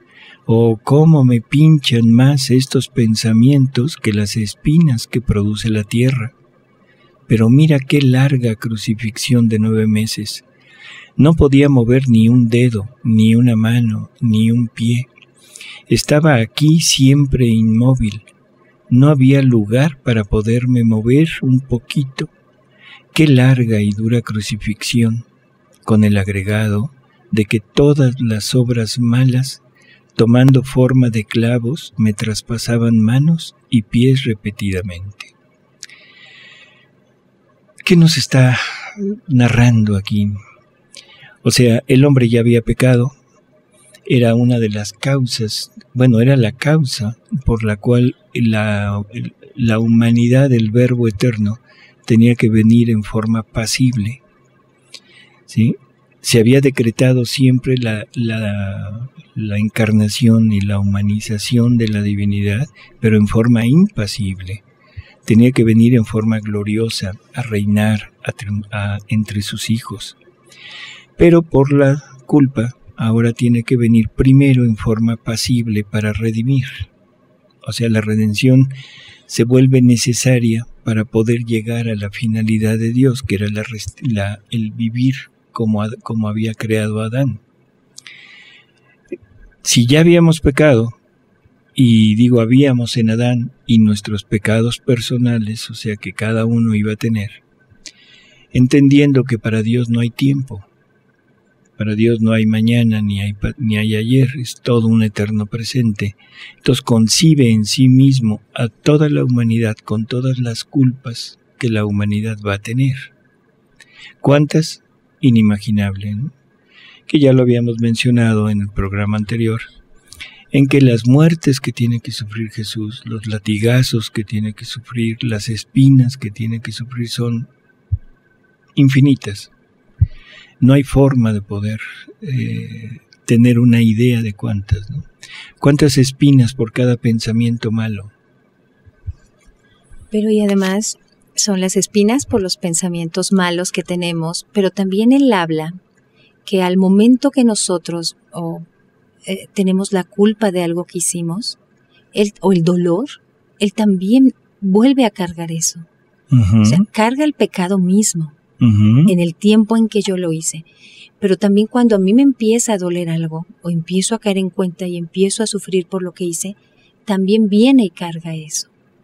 Oh, cómo me pinchan más estos pensamientos que las espinas que produce la tierra. Pero mira qué larga crucifixión de nueve meses. No podía mover ni un dedo, ni una mano, ni un pie. Estaba aquí siempre inmóvil. No había lugar para poderme mover un poquito. Qué larga y dura crucifixión, con el agregado de que todas las obras malas, tomando forma de clavos, me traspasaban manos y pies repetidamente. ¿Qué nos está narrando aquí? O sea, el hombre ya había pecado, era una de las causas, bueno, era la causa por la cual la, la humanidad del Verbo Eterno tenía que venir en forma pasible, ¿sí? Se había decretado siempre la, la, la encarnación y la humanización de la divinidad, pero en forma impasible. Tenía que venir en forma gloriosa a reinar a, a, entre sus hijos. Pero por la culpa, ahora tiene que venir primero en forma pasible para redimir. O sea, la redención se vuelve necesaria para poder llegar a la finalidad de Dios, que era la, la, el vivir como, como había creado a Adán. Si ya habíamos pecado, y digo habíamos en Adán, y nuestros pecados personales, o sea que cada uno iba a tener, entendiendo que para Dios no hay tiempo, para Dios no hay mañana ni hay, ni hay ayer, es todo un eterno presente. Entonces concibe en sí mismo a toda la humanidad con todas las culpas que la humanidad va a tener. ¿Cuántas? Inimaginable, ¿no? Que ya lo habíamos mencionado en el programa anterior, en que las muertes que tiene que sufrir Jesús, los latigazos que tiene que sufrir, las espinas que tiene que sufrir son infinitas. No hay forma de poder eh, tener una idea de cuántas, ¿no? ¿Cuántas espinas por cada pensamiento malo? Pero y además son las espinas por los pensamientos malos que tenemos, pero también Él habla que al momento que nosotros oh, eh, tenemos la culpa de algo que hicimos, él, o el dolor, Él también vuelve a cargar eso. Uh-huh. O sea, carga el pecado mismo. Uh-huh. En el tiempo en que yo lo hice. Pero también cuando a mí me empieza a doler algo, o empiezo a caer en cuenta y empiezo a sufrir por lo que hice, también viene y carga eso.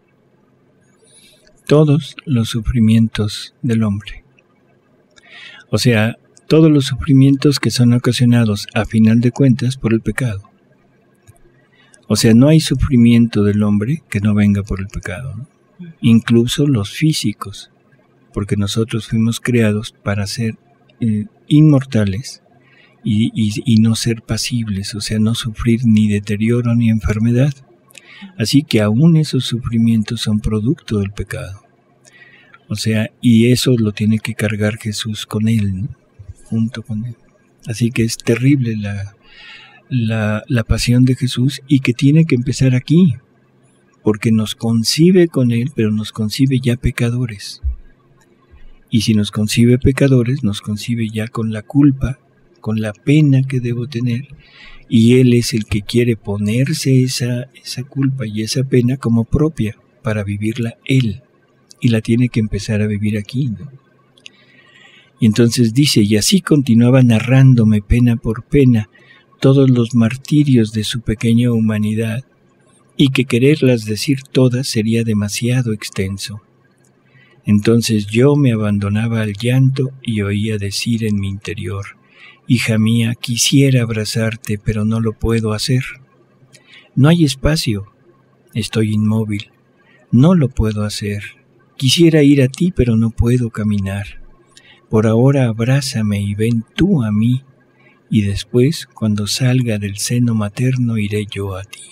Todos los sufrimientos del hombre. O sea, todos los sufrimientos que son ocasionados a final de cuentas por el pecado. O sea, no hay sufrimiento del hombre que no venga por el pecado, ¿no? Uh-huh. Incluso los físicos, porque nosotros fuimos creados para ser eh, inmortales y, y, y no ser pasibles, o sea, no sufrir ni deterioro ni enfermedad. Así que aún esos sufrimientos son producto del pecado. O sea, y eso lo tiene que cargar Jesús con Él, ¿no? Junto con Él. Así que es terrible la, la, la pasión de Jesús y que tiene que empezar aquí, porque nos concibe con Él, pero nos concibe ya pecadores. Y si nos concibe pecadores, nos concibe ya con la culpa, con la pena que debo tener, y Él es el que quiere ponerse esa, esa culpa y esa pena como propia para vivirla Él, y la tiene que empezar a vivir aquí, ¿no? Y entonces dice, y así continuaba narrándome pena por pena todos los martirios de su pequeña humanidad, y que quererlas decir todas sería demasiado extenso. Entonces yo me abandonaba al llanto y oía decir en mi interior, hija mía, quisiera abrazarte, pero no lo puedo hacer. No hay espacio, estoy inmóvil, no lo puedo hacer. Quisiera ir a ti, pero no puedo caminar. Por ahora abrázame y ven tú a mí, y después, cuando salga del seno materno, iré yo a ti.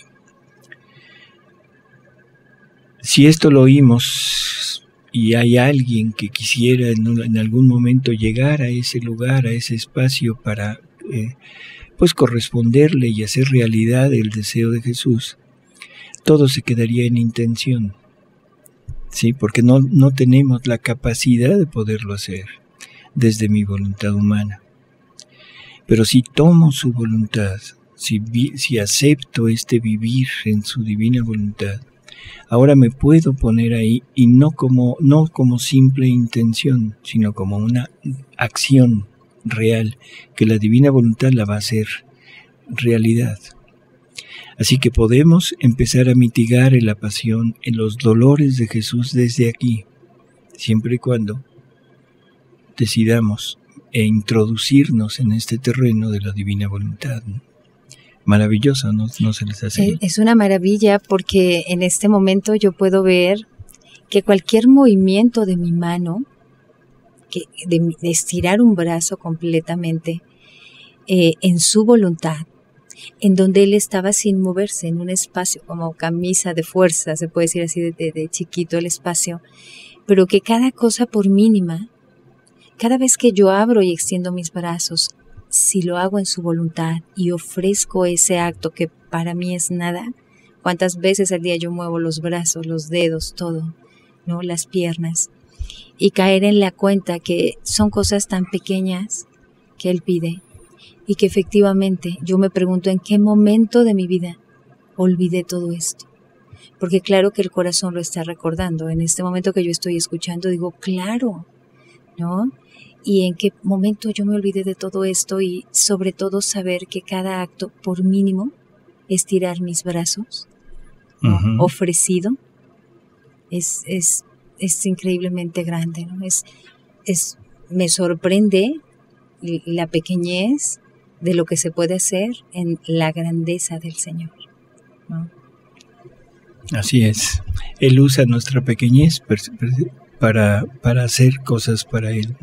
Si esto lo oímos y hay alguien que quisiera en, un, en algún momento llegar a ese lugar, a ese espacio para eh, pues corresponderle y hacer realidad el deseo de Jesús, todo se quedaría en intención, ¿sí? Porque no, no tenemos la capacidad de poderlo hacer desde mi voluntad humana. Pero si tomo su voluntad si, vi, si acepto este vivir en su divina voluntad, ahora me puedo poner ahí y no como, no como simple intención, sino como una acción real, que la divina voluntad la va a hacer realidad. Así que podemos empezar a mitigar en la pasión, en los dolores de Jesús desde aquí, siempre y cuando decidamos e introducirnos en este terreno de la divina voluntad. Maravilloso, ¿no? ¿No se les hace? Es una maravilla porque en este momento yo puedo ver que cualquier movimiento de mi mano, que de, de estirar un brazo completamente eh, en su voluntad, en donde él estaba sin moverse, en un espacio como camisa de fuerza, se puede decir así de, de, de chiquito el espacio, pero que cada cosa por mínima, cada vez que yo abro y extiendo mis brazos, si lo hago en su voluntad y ofrezco ese acto que para mí es nada, cuántas veces al día yo muevo los brazos, los dedos, todo, ¿no? Las piernas, y caer en la cuenta que son cosas tan pequeñas que él pide, y que efectivamente yo me pregunto en qué momento de mi vida olvidé todo esto. Porque claro que el corazón lo está recordando. En este momento que yo estoy escuchando digo, claro, ¿no? Y en qué momento yo me olvidé de todo esto y sobre todo saber que cada acto, por mínimo, estirar mis brazos, uh-huh. ofrecido, es, es, es increíblemente grande, ¿no? Es, es, me sorprende la pequeñez de lo que se puede hacer en la grandeza del Señor, ¿no? Así es. Él usa nuestra pequeñez para, para hacer cosas para Él.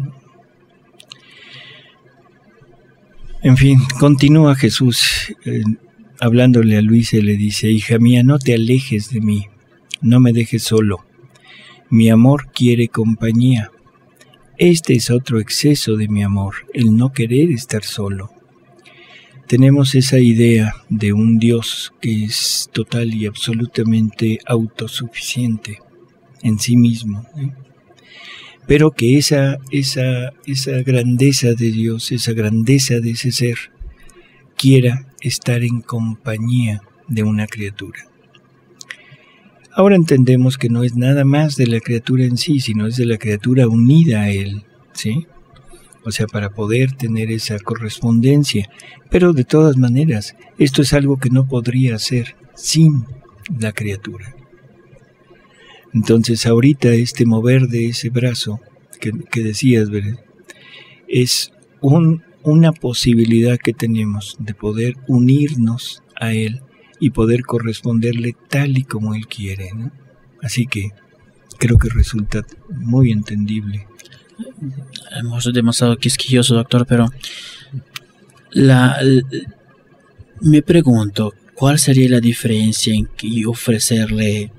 En fin, continúa Jesús eh, hablándole a Luisa y le dice, hija mía, no te alejes de mí, no me dejes solo. Mi amor quiere compañía. Este es otro exceso de mi amor, el no querer estar solo. Tenemos esa idea de un Dios que es total y absolutamente autosuficiente en sí mismo, ¿eh? Pero que esa, esa, esa grandeza de Dios, esa grandeza de ese ser, quiera estar en compañía de una criatura. Ahora entendemos que no es nada más de la criatura en sí, sino es de la criatura unida a Él, ¿sí? O sea, para poder tener esa correspondencia. Pero de todas maneras, esto es algo que no podría hacer sin la criatura. Entonces, ahorita este mover de ese brazo que, que decías, ¿verdad? Es un, una posibilidad que tenemos de poder unirnos a Él y poder corresponderle tal y como Él quiere, ¿no? Así que creo que resulta muy entendible. Hemos demasiado quisquilloso, doctor, pero la, la, me pregunto, ¿cuál sería la diferencia en que ofrecerle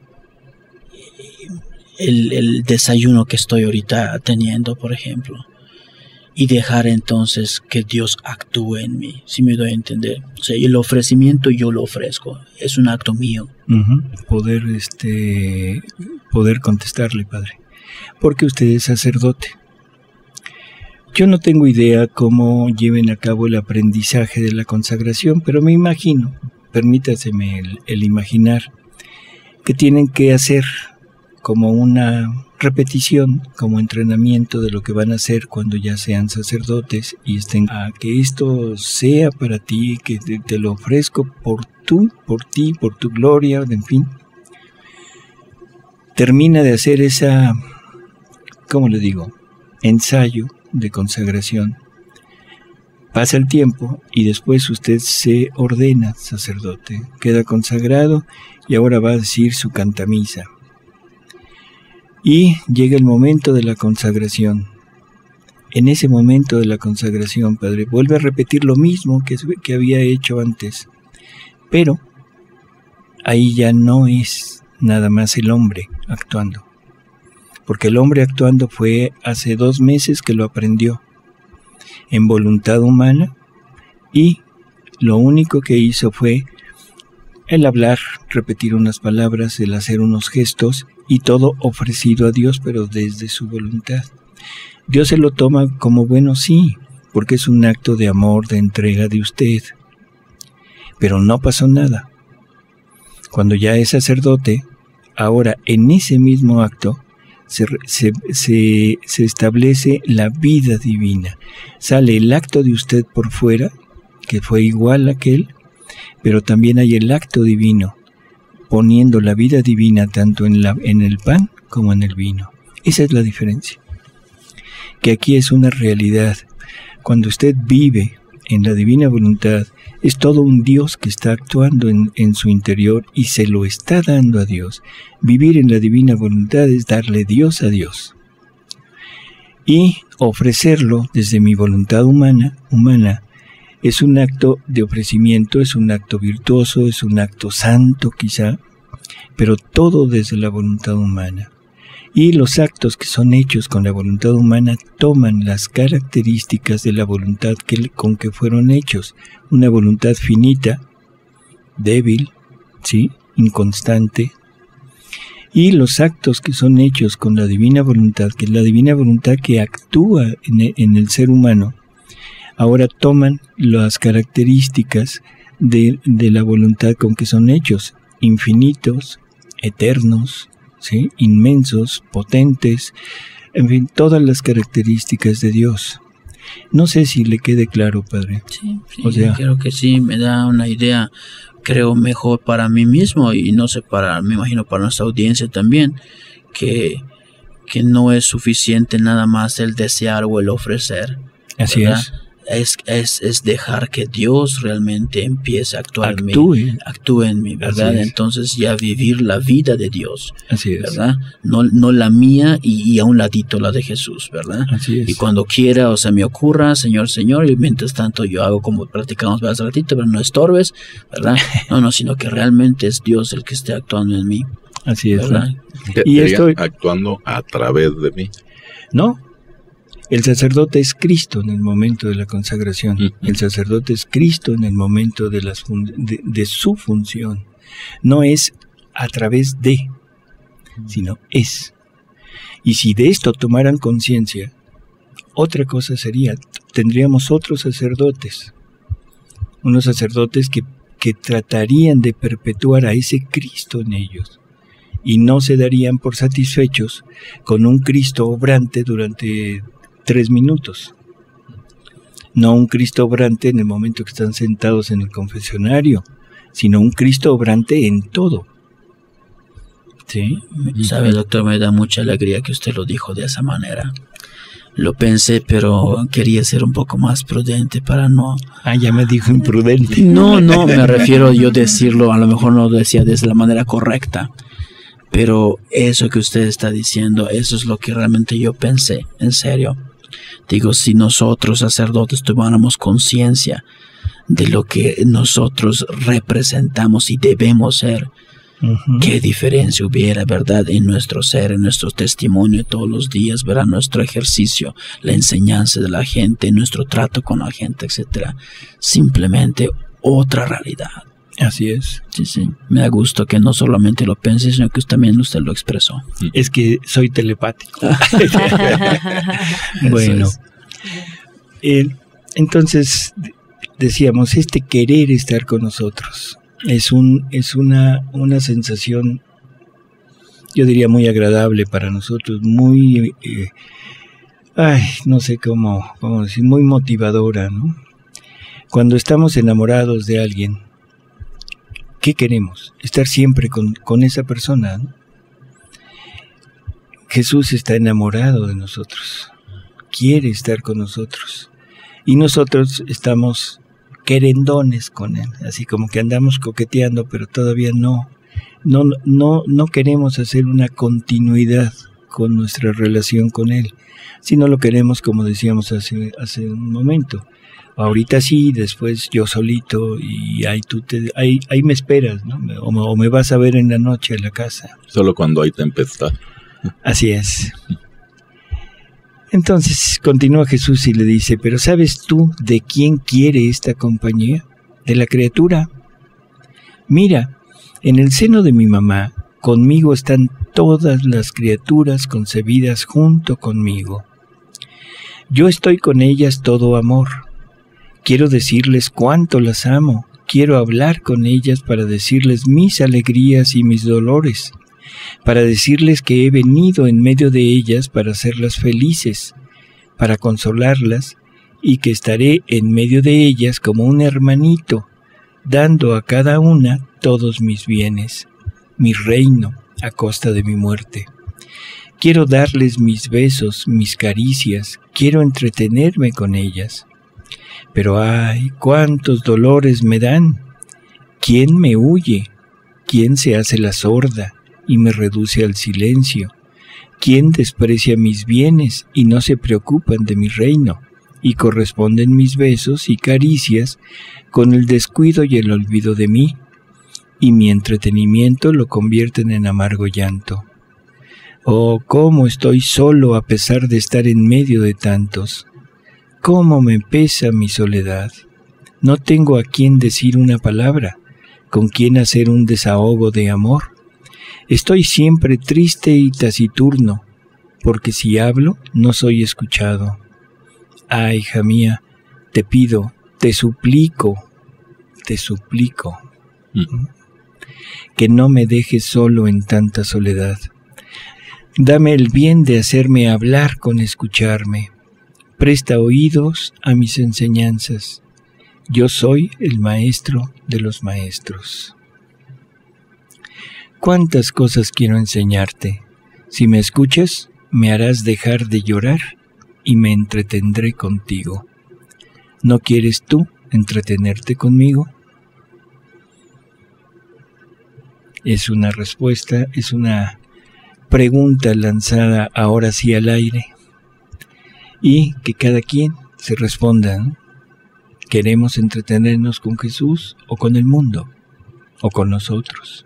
el, el desayuno que estoy ahorita teniendo, por ejemplo, y dejar entonces que Dios actúe en mí, si me doy a entender? O sea, el ofrecimiento yo lo ofrezco, es un acto mío. Uh-huh. Poder, este, poder contestarle, Padre, porque usted es sacerdote. Yo no tengo idea cómo lleven a cabo el aprendizaje de la consagración, pero me imagino, permítaseme el, el imaginar, que tienen que hacer como una repetición, como entrenamiento de lo que van a hacer cuando ya sean sacerdotes y estén a que esto sea para ti, que te, te lo ofrezco por tú, por ti, por tu gloria, en fin. Termina de hacer esa, ¿cómo le digo?, ensayo de consagración. Pasa el tiempo y después usted se ordena sacerdote, queda consagrado y ahora va a decir su cantamisa. Y llega el momento de la consagración. En ese momento de la consagración, Padre, vuelve a repetir lo mismo que, que había hecho antes, pero ahí ya no es nada más el hombre actuando, porque el hombre actuando fue hace dos meses que lo aprendió en voluntad humana y lo único que hizo fue el hablar, repetir unas palabras, el hacer unos gestos y todo ofrecido a Dios, pero desde su voluntad. Dios se lo toma como bueno, sí, porque es un acto de amor, de entrega de usted. pero no pasó nada. Cuando ya es sacerdote, ahora en ese mismo acto se, se, se, se establece la vida divina. Sale el acto de usted por fuera, que fue igual a aquel, pero también hay el acto divino, poniendo la vida divina tanto en, la, en el pan como en el vino. Esa es la diferencia. Que aquí es una realidad. Cuando usted vive en la divina voluntad, es todo un Dios que está actuando en, en su interior y se lo está dando a Dios. Vivir en la divina voluntad es darle Dios a Dios. Y ofrecerlo desde mi voluntad humana, humana, es un acto de ofrecimiento, es un acto virtuoso, es un acto santo quizá, pero todo desde la voluntad humana. Y los actos que son hechos con la voluntad humana toman las características de la voluntad que, con que fueron hechos. Una voluntad finita, débil, ¿sí?, inconstante. Y los actos que son hechos con la divina voluntad, que es la divina voluntad que actúa en el, en el ser humano, ahora toman las características de, de la voluntad con que son hechos, infinitos, eternos, ¿sí?, inmensos, potentes, en fin, todas las características de Dios. No sé si le quede claro, Padre. Sí, sí, o sea, creo que sí, me da una idea, creo, mejor para mí mismo y no sé, para, me imagino para nuestra audiencia también, que, que no es suficiente nada más el desear o el ofrecer. Así ¿verdad? es. Es, es, es dejar que Dios realmente empiece a actuar Actúe. en mí, actúe en mí, ¿verdad? Entonces ya vivir la vida de Dios, Así es. ¿verdad? No, no la mía y, y a un ladito la de Jesús, ¿verdad? Así es. Y cuando quiera o se me ocurra, Señor, Señor, y mientras tanto yo hago como practicamos hace ratito, pero no estorbes, ¿verdad? No, no, sino que realmente es Dios el que esté actuando en mí. Así es. ¿Verdad? Y esto actuando a través de mí. No. El sacerdote es Cristo en el momento de la consagración. Uh-huh. El sacerdote es Cristo en el momento de, las fun- de, de su función. No es a través de, sino es. Y si de esto tomaran conciencia, otra cosa sería, tendríamos otros sacerdotes. Unos sacerdotes que, que tratarían de perpetuar a ese Cristo en ellos. Y no se darían por satisfechos con un Cristo obrante durante tres minutos. No un Cristo obrante en el momento que están sentados en el confesionario, sino un Cristo obrante en todo. ¿Sí? Sabe, doctor, me da mucha alegría que usted lo dijo de esa manera. Lo pensé, pero quería ser un poco más prudente para no... Ah, ya me dijo imprudente. No, no, me refiero yo decirlo, a lo mejor no lo decía de la manera correcta. Pero eso que usted está diciendo, eso es lo que realmente yo pensé, en serio. Digo, si nosotros sacerdotes tomáramos conciencia de lo que nosotros representamos y debemos ser, uh-huh. qué diferencia hubiera, ¿verdad?, en nuestro ser, en nuestro testimonio todos los días, ¿verdad?, nuestro ejercicio, la enseñanza de la gente, nuestro trato con la gente, etcétera. Simplemente otra realidad. Así es. Sí, sí. Me da gusto que no solamente lo piense, sino que también usted lo expresó. Es que soy telepático. Bueno. Es. Eh, entonces, decíamos, este querer estar con nosotros es un es una, una sensación, yo diría, muy agradable para nosotros, muy, eh, ay, no sé cómo, cómo decir, muy motivadora, ¿no? Cuando estamos enamorados de alguien, ¿qué queremos? Estar siempre con, con esa persona, ¿no? Jesús está enamorado de nosotros, quiere estar con nosotros, y nosotros estamos querendones con Él, así como que andamos coqueteando, pero todavía no, no, no, no queremos hacer una continuidad con nuestra relación con Él, sino lo queremos como decíamos hace, hace un momento. Ahorita sí, después yo solito y ahí tú te, ahí, ahí me esperas, ¿no? O, o me vas a ver en la noche en la casa. Solo cuando hay tempestad. Así es. Entonces continúa Jesús y le dice, pero ¿sabes tú de quién quiere esta compañía? De la criatura. Mira, en el seno de mi mamá, conmigo están todas las criaturas concebidas junto conmigo. Yo estoy con ellas todo amor. Quiero decirles cuánto las amo quiero hablar con ellas para decirles mis alegrías y mis dolores, para decirles que he venido en medio de ellas para hacerlas felices, para consolarlas, y que estaré en medio de ellas como un hermanito, dando a cada una todos mis bienes, mi reino a costa de mi muerte. Quiero darles mis besos, mis caricias, quiero entretenerme con ellas. Pero ay, cuántos dolores me dan. ¿Quién me huye? ¿Quién se hace la sorda y me reduce al silencio? ¿Quién desprecia mis bienes y no se preocupan de mi reino? Y corresponden mis besos y caricias con el descuido y el olvido de mí, y mi entretenimiento lo convierten en amargo llanto. Oh, cómo estoy solo a pesar de estar en medio de tantos. Cómo me pesa mi soledad. No tengo a quien decir una palabra, con quien hacer un desahogo de amor. Estoy siempre triste y taciturno, porque si hablo no soy escuchado. Ah, hija mía, te pido, te suplico, te suplico, mm. que no me dejes solo en tanta soledad. Dame el bien de hacerme hablar con escucharme. Presta oídos a mis enseñanzas. Yo soy el maestro de los maestros. ¿Cuántas cosas quiero enseñarte? Si me escuchas, me harás dejar de llorar y me entretendré contigo. ¿No quieres tú entretenerte conmigo? Es una respuesta, es una pregunta lanzada ahora sí al aire, y que cada quien se responda, ¿no? ¿Queremos entretenernos con Jesús o con el mundo o con nosotros?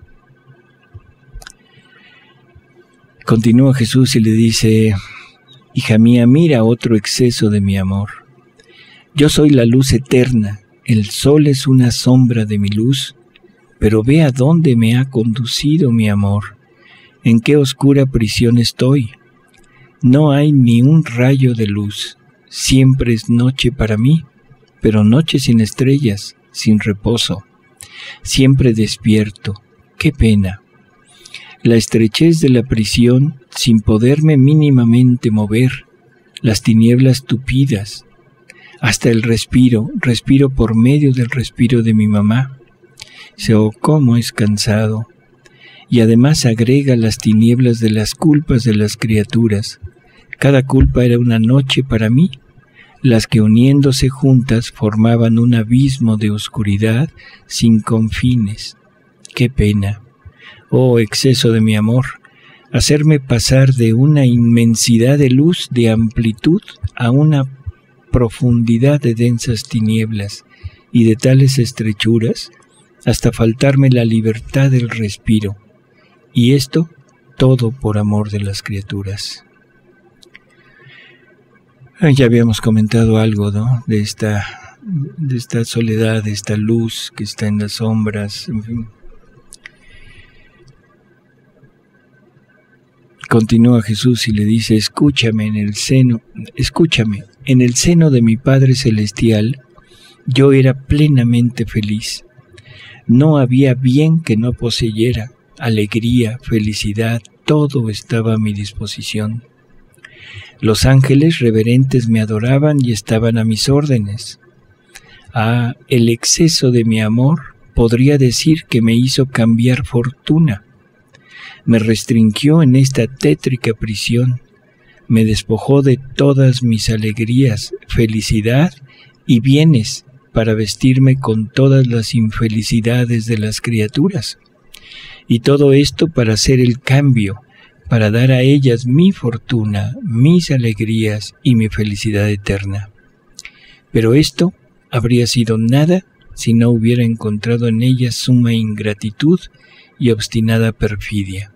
Continúa Jesús y le dice: hija mía, mira otro exceso de mi amor. Yo soy la luz eterna, el sol es una sombra de mi luz, pero ve a dónde me ha conducido mi amor, en qué oscura prisión estoy. No hay ni un rayo de luz, siempre es noche para mí, pero noche sin estrellas, sin reposo. Siempre despierto, qué pena. La estrechez de la prisión, sin poderme mínimamente mover, las tinieblas tupidas, hasta el respiro, respiro por medio del respiro de mi mamá. Oh, cómo es cansado. Y además agrega las tinieblas de las culpas de las criaturas. Cada culpa era una noche para mí, las que uniéndose juntas formaban un abismo de oscuridad sin confines. ¡Qué pena! Oh, exceso de mi amor, hacerme pasar de una inmensidad de luz, de amplitud, a una profundidad de densas tinieblas y de tales estrechuras, hasta faltarme la libertad del respiro. Y esto todo por amor de las criaturas. Ya habíamos comentado algo, ¿no? De esta, de esta soledad, de esta luz que está en las sombras, en fin. Continúa Jesús y le dice: escúchame en el seno, escúchame, en el seno de mi Padre Celestial, yo era plenamente feliz. No había bien que no poseyera, alegría, felicidad, todo estaba a mi disposición. Los ángeles reverentes me adoraban y estaban a mis órdenes. Ah, el exceso de mi amor podría decir que me hizo cambiar fortuna. Me restringió en esta tétrica prisión, me despojó de todas mis alegrías, felicidad y bienes para vestirme con todas las infelicidades de las criaturas. Y todo esto para hacer el cambio, para dar a ellas mi fortuna, mis alegrías y mi felicidad eterna. Pero esto habría sido nada si no hubiera encontrado en ellas suma ingratitud y obstinada perfidia.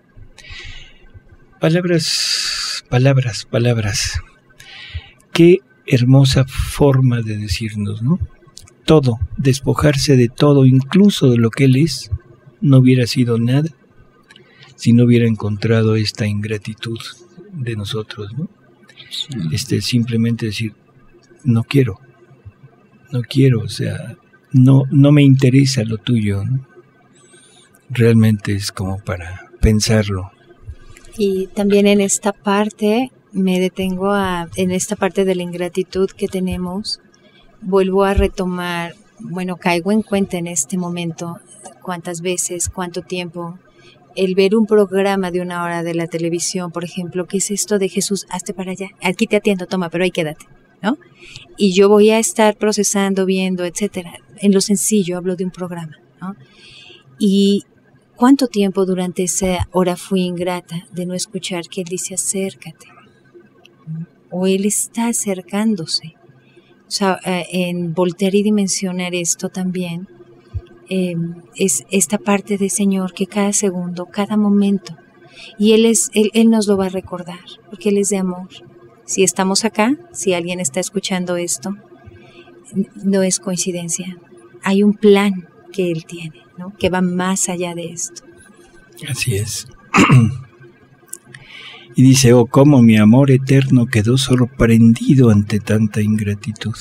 Palabras, palabras, palabras. Qué hermosa forma de decirnos, ¿no? Todo, despojarse de todo, incluso de lo que Él es, no hubiera sido nada si no hubiera encontrado esta ingratitud de nosotros, ¿no? Este, simplemente decir, no quiero, no quiero, o sea, no, no me interesa lo tuyo, ¿no? Realmente es como para pensarlo. Y también en esta parte, me detengo a, en esta parte de la ingratitud que tenemos, vuelvo a retomar, bueno, caigo en cuenta en este momento cuántas veces, cuánto tiempo, el ver un programa de una hora de la televisión, por ejemplo, ¿qué es esto de Jesús? Hazte para allá, aquí te atiendo, toma, pero ahí quédate, ¿no? Y yo voy a estar procesando, viendo, etcétera. En lo sencillo hablo de un programa, ¿no? Y ¿cuánto tiempo durante esa hora fui ingrata de no escuchar que Él dice acércate? O Él está acercándose. O sea, en voltear y dimensionar esto también, eh, es esta parte de Señor que cada segundo, cada momento, y Él, es, él, él nos lo va a recordar, porque Él es de amor. Si estamos acá, si alguien está escuchando esto, no es coincidencia. Hay un plan que Él tiene, ¿no? Que va más allá de esto. Así es. Y dice, oh, cómo mi amor eterno quedó sorprendido ante tanta ingratitud.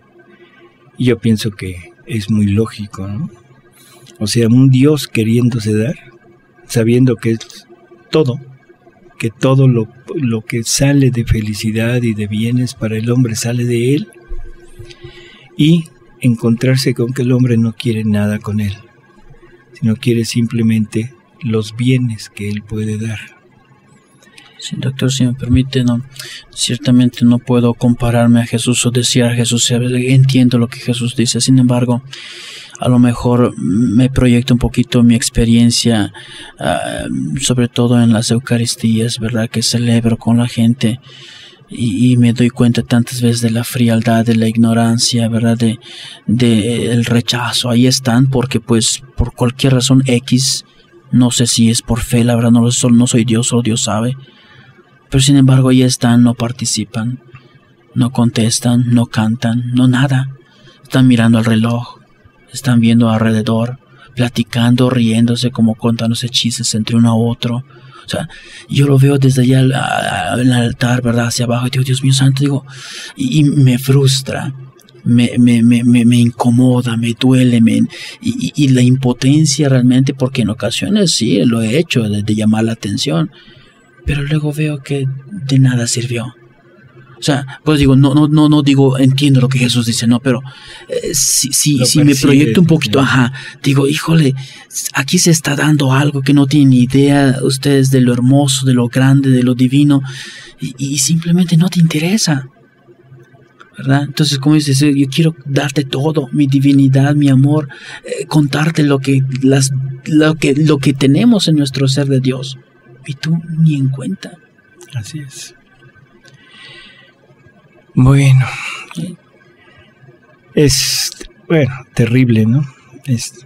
Y yo pienso que es muy lógico, ¿no? O sea, un Dios queriéndose dar, sabiendo que es todo, que todo lo, lo que sale de felicidad y de bienes para el hombre sale de Él, y encontrarse con que el hombre no quiere nada con Él, sino quiere simplemente los bienes que Él puede dar. Sí, doctor, si me permite, no, ciertamente no puedo compararme a Jesús o desear a Jesús. Entiendo lo que Jesús dice, sin embargo, a lo mejor me proyecto un poquito mi experiencia, uh, sobre todo en las Eucaristías, ¿verdad?, que celebro con la gente, y, y me doy cuenta tantas veces de la frialdad, de la ignorancia, ¿verdad?, de, de el rechazo. Ahí están porque, pues, por cualquier razón X, no sé si es por fe, la verdad no lo sé, no soy Dios, solo Dios sabe. Pero sin embargo ahí están, no participan, no contestan, no cantan, no nada. Están mirando al reloj, están viendo alrededor, platicando, riéndose, como contándose chistes entre uno a otro. O sea, yo lo veo desde allá al, al altar, ¿verdad?, hacia abajo, y digo, Dios mío santo, digo, y, y me frustra, me, me, me, me, me incomoda, me duele, me, y, y la impotencia realmente, porque en ocasiones sí, lo he hecho, de, de llamar la atención. Pero luego veo que de nada sirvió. O sea, pues digo, no, no, no, no digo, entiendo lo que Jesús dice, no, pero eh, si, si, si me proyecto un poquito, ¿no? Ajá, digo, híjole, aquí se está dando algo que no tienen ni idea ustedes de lo hermoso, de lo grande, de lo divino, y, y simplemente no te interesa, ¿verdad? Entonces, como dices, yo quiero darte todo, mi divinidad, mi amor, eh, contarte lo que, las, lo que, lo que tenemos en nuestro ser de Dios. Y tú ni en cuenta. Así es. Bueno, es, bueno, terrible, ¿no? Es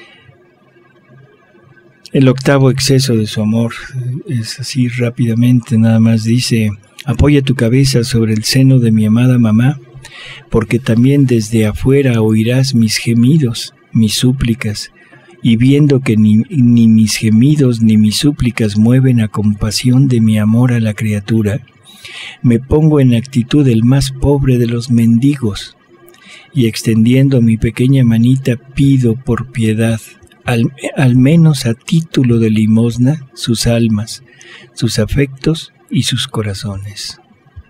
el octavo exceso de su amor. Es así rápidamente, nada más dice, apoya tu cabeza sobre el seno de mi amada mamá, porque también desde afuera oirás mis gemidos, mis súplicas, y viendo que ni, ni mis gemidos ni mis súplicas mueven a compasión de mi amor a la criatura, me pongo en actitud el más pobre de los mendigos, y extendiendo mi pequeña manita pido por piedad, al, al menos a título de limosna, sus almas, sus afectos y sus corazones.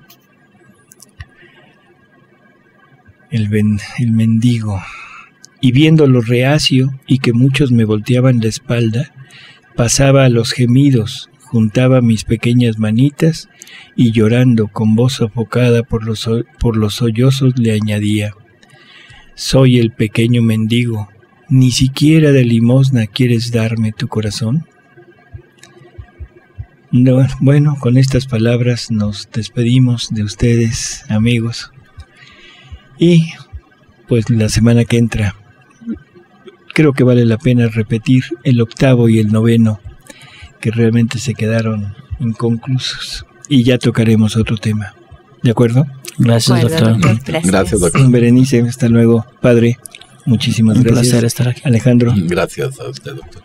El, ben, el mendigo. Y viéndolo reacio y que muchos me volteaban la espalda, pasaba a los gemidos, juntaba mis pequeñas manitas y llorando con voz sofocada por los, por los sollozos le añadía, soy el pequeño mendigo, ¿ni siquiera de limosna quieres darme tu corazón? No, bueno, con estas palabras nos despedimos de ustedes, amigos, y pues la semana que entra creo que vale la pena repetir el octavo y el noveno, que realmente se quedaron inconclusos. Y ya tocaremos otro tema. ¿De acuerdo? Gracias, Bueno, doctor. doctor, gracias. Gracias, doctor. Berenice, hasta luego. Padre, muchísimas Un gracias. placer estar aquí. Alejandro. Gracias a usted, doctor.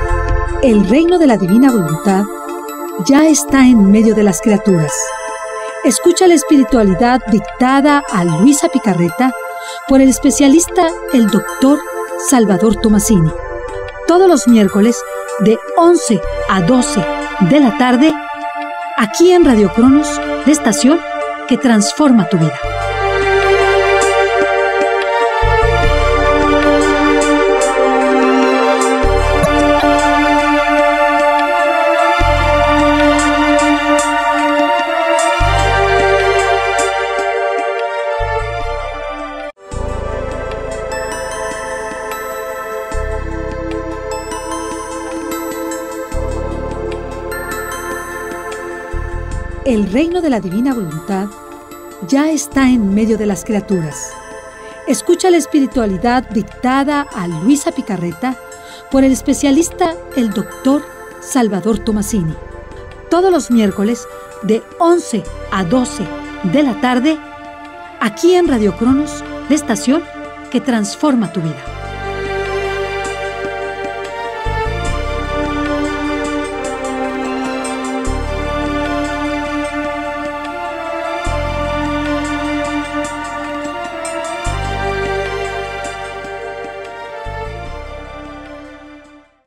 El reino de la divina voluntad ya está en medio de las criaturas. Escucha la espiritualidad dictada a Luisa Picarreta por el especialista, el doctor Salvador Tomasini. Todos los miércoles de once a doce de la tarde, aquí en Radio Cronos, la estación que transforma tu vida. El reino de la divina voluntad ya está en medio de las criaturas. Escucha la espiritualidad dictada a Luisa Picarreta por el especialista, el doctor Salvador Tomasini. Todos los miércoles de once a doce de la tarde, aquí en Radio Cronos, la estación que transforma tu vida.